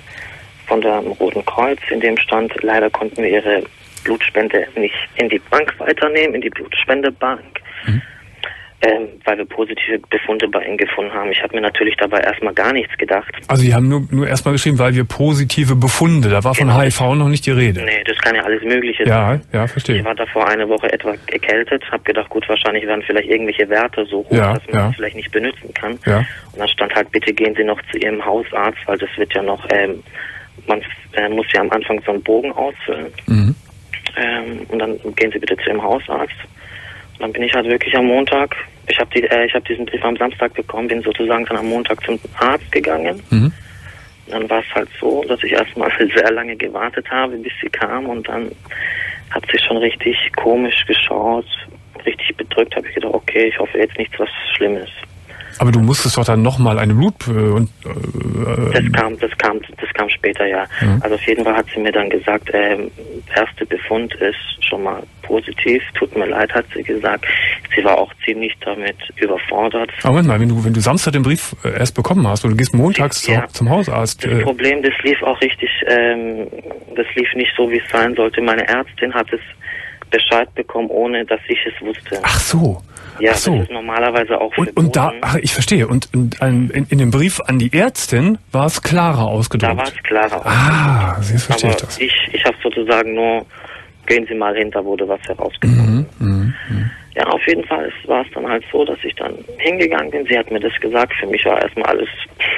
Speaker 7: von dem Roten Kreuz, in dem stand, leider konnten wir ihre Blutspende nicht in die Bank weiternehmen, in die Blutspendebank. Mhm. Ähm, weil wir positive Befunde bei ihnen gefunden haben. Ich habe mir natürlich dabei erstmal gar nichts gedacht.
Speaker 1: Also die haben nur, nur erstmal geschrieben, weil wir positive Befunde, da war von genau. H I V noch nicht die Rede.
Speaker 7: Nee, das kann ja alles Mögliche
Speaker 1: ja,
Speaker 7: sein.
Speaker 1: Ja, verstehe.
Speaker 7: Ich war davor eine Woche etwa erkältet, habe gedacht, gut, wahrscheinlich werden vielleicht irgendwelche Werte so hoch,
Speaker 1: ja,
Speaker 7: dass man
Speaker 1: ja.
Speaker 7: das vielleicht nicht benutzen kann.
Speaker 1: Ja.
Speaker 7: Und dann stand halt, bitte gehen Sie noch zu Ihrem Hausarzt, weil das wird ja noch, ähm, man äh, muss ja am Anfang so einen Bogen ausfüllen. Mhm. Ähm, und dann gehen Sie bitte zu Ihrem Hausarzt. Und dann bin ich halt wirklich am Montag, ich habe die, äh, ich habe diesen Brief am Samstag bekommen, bin sozusagen dann am Montag zum Arzt gegangen. Mhm. Und dann war es halt so, dass ich erstmal sehr lange gewartet habe, bis sie kam und dann hat sie schon richtig komisch geschaut, richtig bedrückt, habe ich gedacht, okay, ich hoffe jetzt nichts was Schlimmes.
Speaker 1: Aber du musstest doch dann nochmal eine Blut... Äh, und, äh,
Speaker 7: das kam, das kam, das kam später, ja. Mhm. Also auf jeden Fall hat sie mir dann gesagt, ähm, erste Befund ist schon mal positiv. Tut mir leid, hat sie gesagt. Sie war auch ziemlich damit überfordert.
Speaker 1: Aber Moment mal, wenn du, wenn du Samstag den Brief äh, erst bekommen hast und du gehst montags
Speaker 7: ja.
Speaker 1: zu, zum Hausarzt...
Speaker 7: Das äh, Problem, das lief auch richtig, ähm, das lief nicht so, wie es sein sollte. Meine Ärztin hat es Bescheid bekommen, ohne dass ich es wusste.
Speaker 1: Ach so.
Speaker 7: Ja,
Speaker 1: Ach so.
Speaker 7: Das ist normalerweise auch
Speaker 1: und, und da, ach, ich verstehe. Und in, in, in dem Brief an die Ärztin war es klarer ausgedrückt.
Speaker 7: Da war es klarer ausgedrückt.
Speaker 1: Ah, jetzt verstehe
Speaker 7: Aber
Speaker 1: ich das.
Speaker 7: Ich, ich habe sozusagen nur, gehen Sie mal hinter, wurde was herausgefunden. Mhm, mh, mh. Ja, auf jeden Fall war es dann halt so, dass ich dann hingegangen bin. Sie hat mir das gesagt. Für mich war erstmal alles,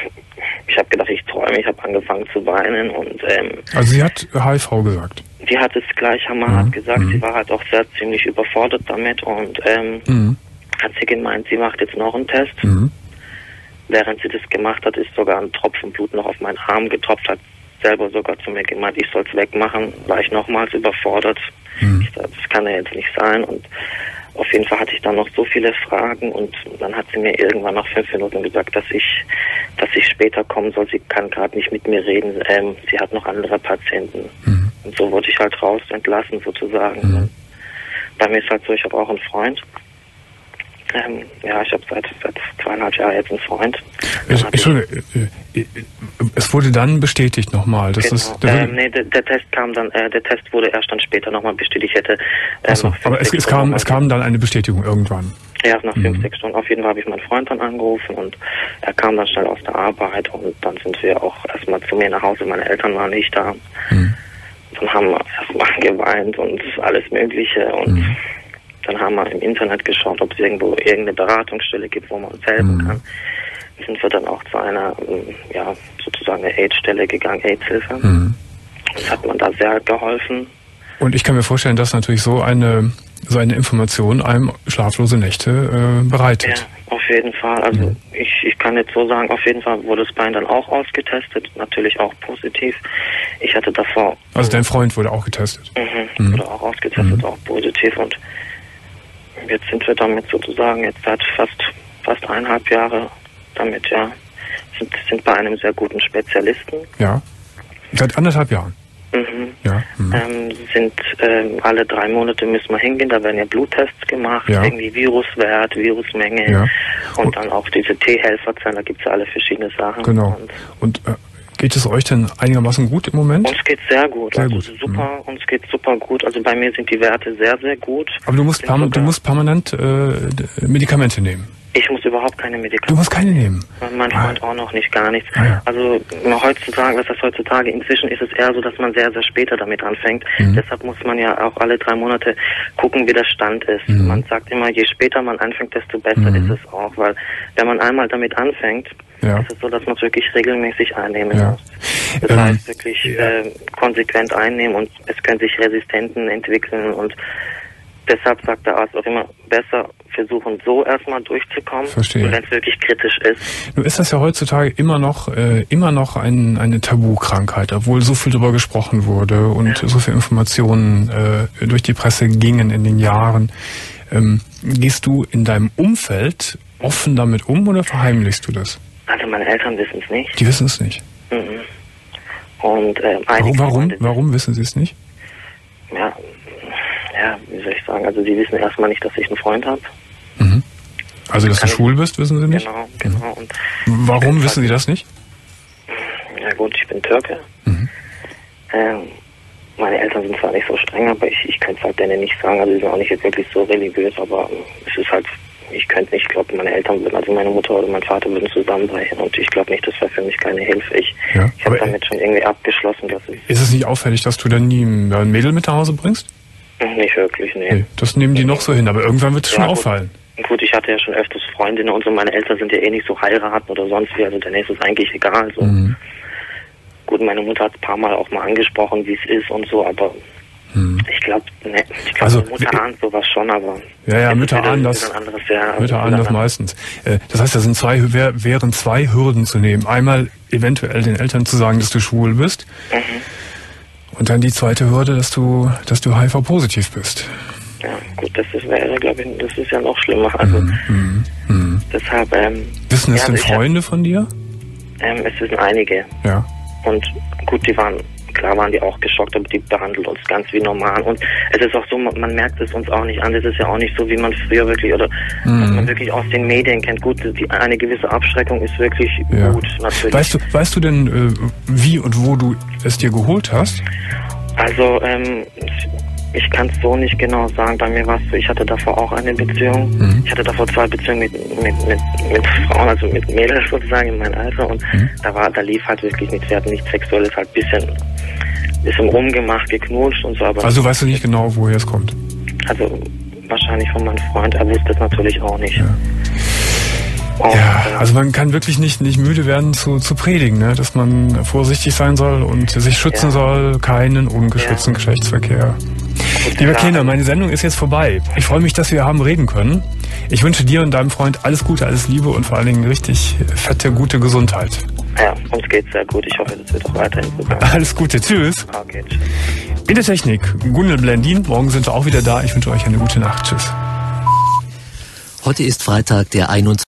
Speaker 7: ich habe gedacht, ich träume. Ich habe angefangen zu weinen. und ähm,
Speaker 1: Also sie hat H I V gesagt?
Speaker 7: Sie hat es gleich hammerhart mhm, gesagt. Mhm. Sie war halt auch sehr ziemlich überfordert damit und ähm, mhm. hat sie gemeint, sie macht jetzt noch einen Test. Mhm. Während sie das gemacht hat, ist sogar ein Tropfen Blut noch auf meinen Arm getropft, hat selber sogar zu mir gemeint, ich soll es wegmachen. War ich nochmals überfordert. Mhm. Ich das kann ja jetzt nicht sein. Und auf jeden Fall hatte ich dann noch so viele Fragen und dann hat sie mir irgendwann nach fünf Minuten gesagt, dass ich, dass ich später kommen soll. Sie kann gerade nicht mit mir reden. Ähm, sie hat noch andere Patienten. Mhm. Und so wurde ich halt raus entlassen sozusagen. Mhm. Bei mir ist halt so, ich habe auch einen Freund. Ähm, ja, ich habe seit, seit zweieinhalb Jahren jetzt einen Freund.
Speaker 1: Ich, Entschuldigung, äh, äh, es wurde dann bestätigt nochmal.
Speaker 7: Genau. Ähm, nee, der, der Test kam dann, äh, der Test wurde erst dann später nochmal bestätigt. Ich hätte. Ähm,
Speaker 1: Achso, aber es, es kam, es kam dann eine Bestätigung irgendwann.
Speaker 7: Erst nach mhm. fünf, sechs Stunden. Auf jeden Fall habe ich meinen Freund dann angerufen und er kam dann schnell aus der Arbeit und dann sind wir auch erstmal zu mir nach Hause. Meine Eltern waren nicht da. Mhm. Dann haben wir erstmal geweint und alles Mögliche und mhm. dann haben wir im Internet geschaut, ob es irgendwo irgendeine Beratungsstelle gibt, wo man uns helfen mhm. kann. Sind wir dann auch zu einer, ja, sozusagen eine AIDS-Stelle gegangen, AIDS-Hilfe. Mhm. Das hat man da sehr geholfen.
Speaker 1: Und ich kann mir vorstellen, dass natürlich so eine, so eine Information einem schlaflose Nächte äh, bereitet.
Speaker 7: Ja, auf jeden Fall. Also mhm. ich, ich kann jetzt so sagen, auf jeden Fall wurde das Bein dann auch ausgetestet, natürlich auch positiv. Ich hatte davor...
Speaker 1: Also dein Freund wurde auch getestet?
Speaker 7: Mhm, mhm. Wurde auch ausgetestet, mhm. auch positiv und jetzt sind wir damit sozusagen jetzt seit fast fast eineinhalb Jahre damit, ja, sind, sind bei einem sehr guten Spezialisten.
Speaker 1: Ja, seit anderthalb Jahren?
Speaker 7: Mhm.
Speaker 1: Ja. Mhm.
Speaker 7: Ähm, sind ähm, alle drei Monate müssen wir hingehen, da werden ja Bluttests gemacht, ja. irgendwie Viruswert, Virusmenge ja. und, und dann auch diese T-Helferzellen, da gibt es ja alle verschiedene Sachen.
Speaker 1: Genau. Und, und äh, geht es euch denn einigermaßen gut im Moment?
Speaker 7: Uns geht sehr gut.
Speaker 1: Sehr
Speaker 7: also
Speaker 1: gut.
Speaker 7: Super, mhm. uns geht super gut. Also bei mir sind die Werte sehr, sehr gut.
Speaker 1: Aber du musst, perma du musst permanent äh, Medikamente nehmen.
Speaker 7: Ich muss überhaupt keine Medikamente.
Speaker 1: Du musst keine nehmen?
Speaker 7: Mein Freund ah. auch noch nicht, gar nichts.
Speaker 1: Ah, ja.
Speaker 7: Also heutzutage, was das heutzutage, inzwischen ist es eher so, dass man sehr, sehr später damit anfängt. Mhm. Deshalb muss man ja auch alle drei Monate gucken, wie der Stand ist. Mhm. Man sagt immer, je später man anfängt, desto besser mhm. ist es auch. Weil wenn man einmal damit anfängt, ja. ist es so, dass man es wirklich regelmäßig einnehmen ja. muss. Das ähm, heißt wirklich ja. äh, konsequent einnehmen und es können sich Resistenzen entwickeln und deshalb sagt der Arzt auch immer, besser versuchen, so erstmal durchzukommen,
Speaker 1: wenn
Speaker 7: es wirklich kritisch ist.
Speaker 1: Nun ist das ja heutzutage immer noch äh, immer noch ein, eine Tabukrankheit, obwohl so viel darüber gesprochen wurde und ja. so viele Informationen äh, durch die Presse gingen in den Jahren. Ähm, gehst du in deinem Umfeld offen damit um oder verheimlichst du das?
Speaker 7: Also meine Eltern wissen es nicht.
Speaker 1: Die wissen es nicht?
Speaker 7: Mhm. Und, äh,
Speaker 1: warum, warum, warum wissen sie es nicht?
Speaker 7: Ja, ja, wie soll ich sagen, also sie wissen erstmal nicht, dass ich einen Freund habe.
Speaker 1: Mhm. Also, dass du schwul bist, wissen sie nicht?
Speaker 7: Genau, genau. Und
Speaker 1: warum wissen sie das nicht?
Speaker 7: Ja gut, ich bin Türke. Mhm. Ähm, meine Eltern sind zwar nicht so streng, aber ich, ich könnte es halt denen nicht sagen, also sie sind auch nicht jetzt wirklich so religiös, aber es ist halt, ich könnte nicht, ich glaube, meine Eltern würden, also meine Mutter oder mein Vater würden zusammenbrechen und ich glaube nicht, das wäre für mich keine Hilfe. Ich,
Speaker 1: ja,
Speaker 7: ich habe damit schon irgendwie abgeschlossen, dass es...
Speaker 1: Ist es nicht auffällig, dass du dann nie ein Mädel mit nach Hause bringst?
Speaker 7: Nicht wirklich, nee.
Speaker 1: nee. Das nehmen die noch so hin, aber irgendwann wird es ja, schon gut. auffallen.
Speaker 7: Gut, ich hatte ja schon öfters Freundinnen und so, meine Eltern sind ja eh nicht so heiraten oder sonst wie, also dann ist es eigentlich egal. So. Mhm. Gut, meine Mutter hat ein paar Mal auch mal angesprochen, wie es ist und so, aber mhm. ich glaube, ne, ich glaube, also, Mutter ahnt sowas schon, aber...
Speaker 1: Ja, ja, Mütter ahnen das,
Speaker 7: anderes, ja,
Speaker 1: Mütter ahnen das meistens. Das heißt, da sind zwei, wären zwei Hürden zu nehmen. Einmal eventuell den Eltern zu sagen, dass du schwul bist. Mhm. Und dann die zweite Hürde, dass du, dass du H I V-positiv bist.
Speaker 7: Ja, gut, das ist, wäre, glaube ich, das ist ja noch schlimmer. Also,
Speaker 1: mm, mm, mm.
Speaker 7: deshalb, ähm,
Speaker 1: Wissen das
Speaker 7: ja,
Speaker 1: denn
Speaker 7: also
Speaker 1: Freunde
Speaker 7: hab,
Speaker 1: von dir?
Speaker 7: Ähm, es sind einige.
Speaker 1: Ja.
Speaker 7: Und gut, die waren, klar waren die auch geschockt, aber die behandeln uns ganz wie normal. Und es ist auch so, man, man merkt es uns auch nicht an. Es ist ja auch nicht so, wie man früher wirklich, oder mm. was man wirklich aus den Medien kennt. Gut, die, eine gewisse Abschreckung ist wirklich
Speaker 1: ja.
Speaker 7: gut, natürlich.
Speaker 1: Weißt du, weißt du denn, äh, wie und wo du es dir geholt hast?
Speaker 7: Also, ähm, ich kann es so nicht genau sagen. Bei mir war es so, ich hatte davor auch eine Beziehung. Mhm. Ich hatte davor zwei Beziehungen mit, mit, mit, mit Frauen, also mit Mädels sozusagen in meinem Alter. Und mhm. da war, da lief halt wirklich nichts. Wir hatten nichts Sexuelles, halt ein bisschen, bisschen rumgemacht, geknutscht und so. Aber
Speaker 1: also weißt du nicht genau, woher es kommt?
Speaker 7: Also wahrscheinlich von meinem Freund. Er wusste es natürlich auch nicht.
Speaker 1: Ja. Und, ja, also man kann wirklich nicht, nicht müde werden zu, zu predigen, ne? Dass man vorsichtig sein soll und sich schützen ja. soll, keinen ungeschützten ja. Geschlechtsverkehr. Gut, Lieber Kena, meine Sendung ist jetzt vorbei. Ich freue mich, dass wir haben reden können. Ich wünsche dir und deinem Freund alles Gute, alles Liebe und vor allen Dingen richtig fette, gute Gesundheit.
Speaker 7: Ja, uns geht's sehr gut. Ich hoffe, das wird auch weiterhin so sein.
Speaker 1: Alles Gute. Tschüss.
Speaker 7: Okay, tschüss.
Speaker 1: In der Technik Gunil Blendin. Morgen sind wir auch wieder da. Ich wünsche euch eine gute Nacht. Tschüss.
Speaker 8: Heute ist Freitag, der einundzwanzigste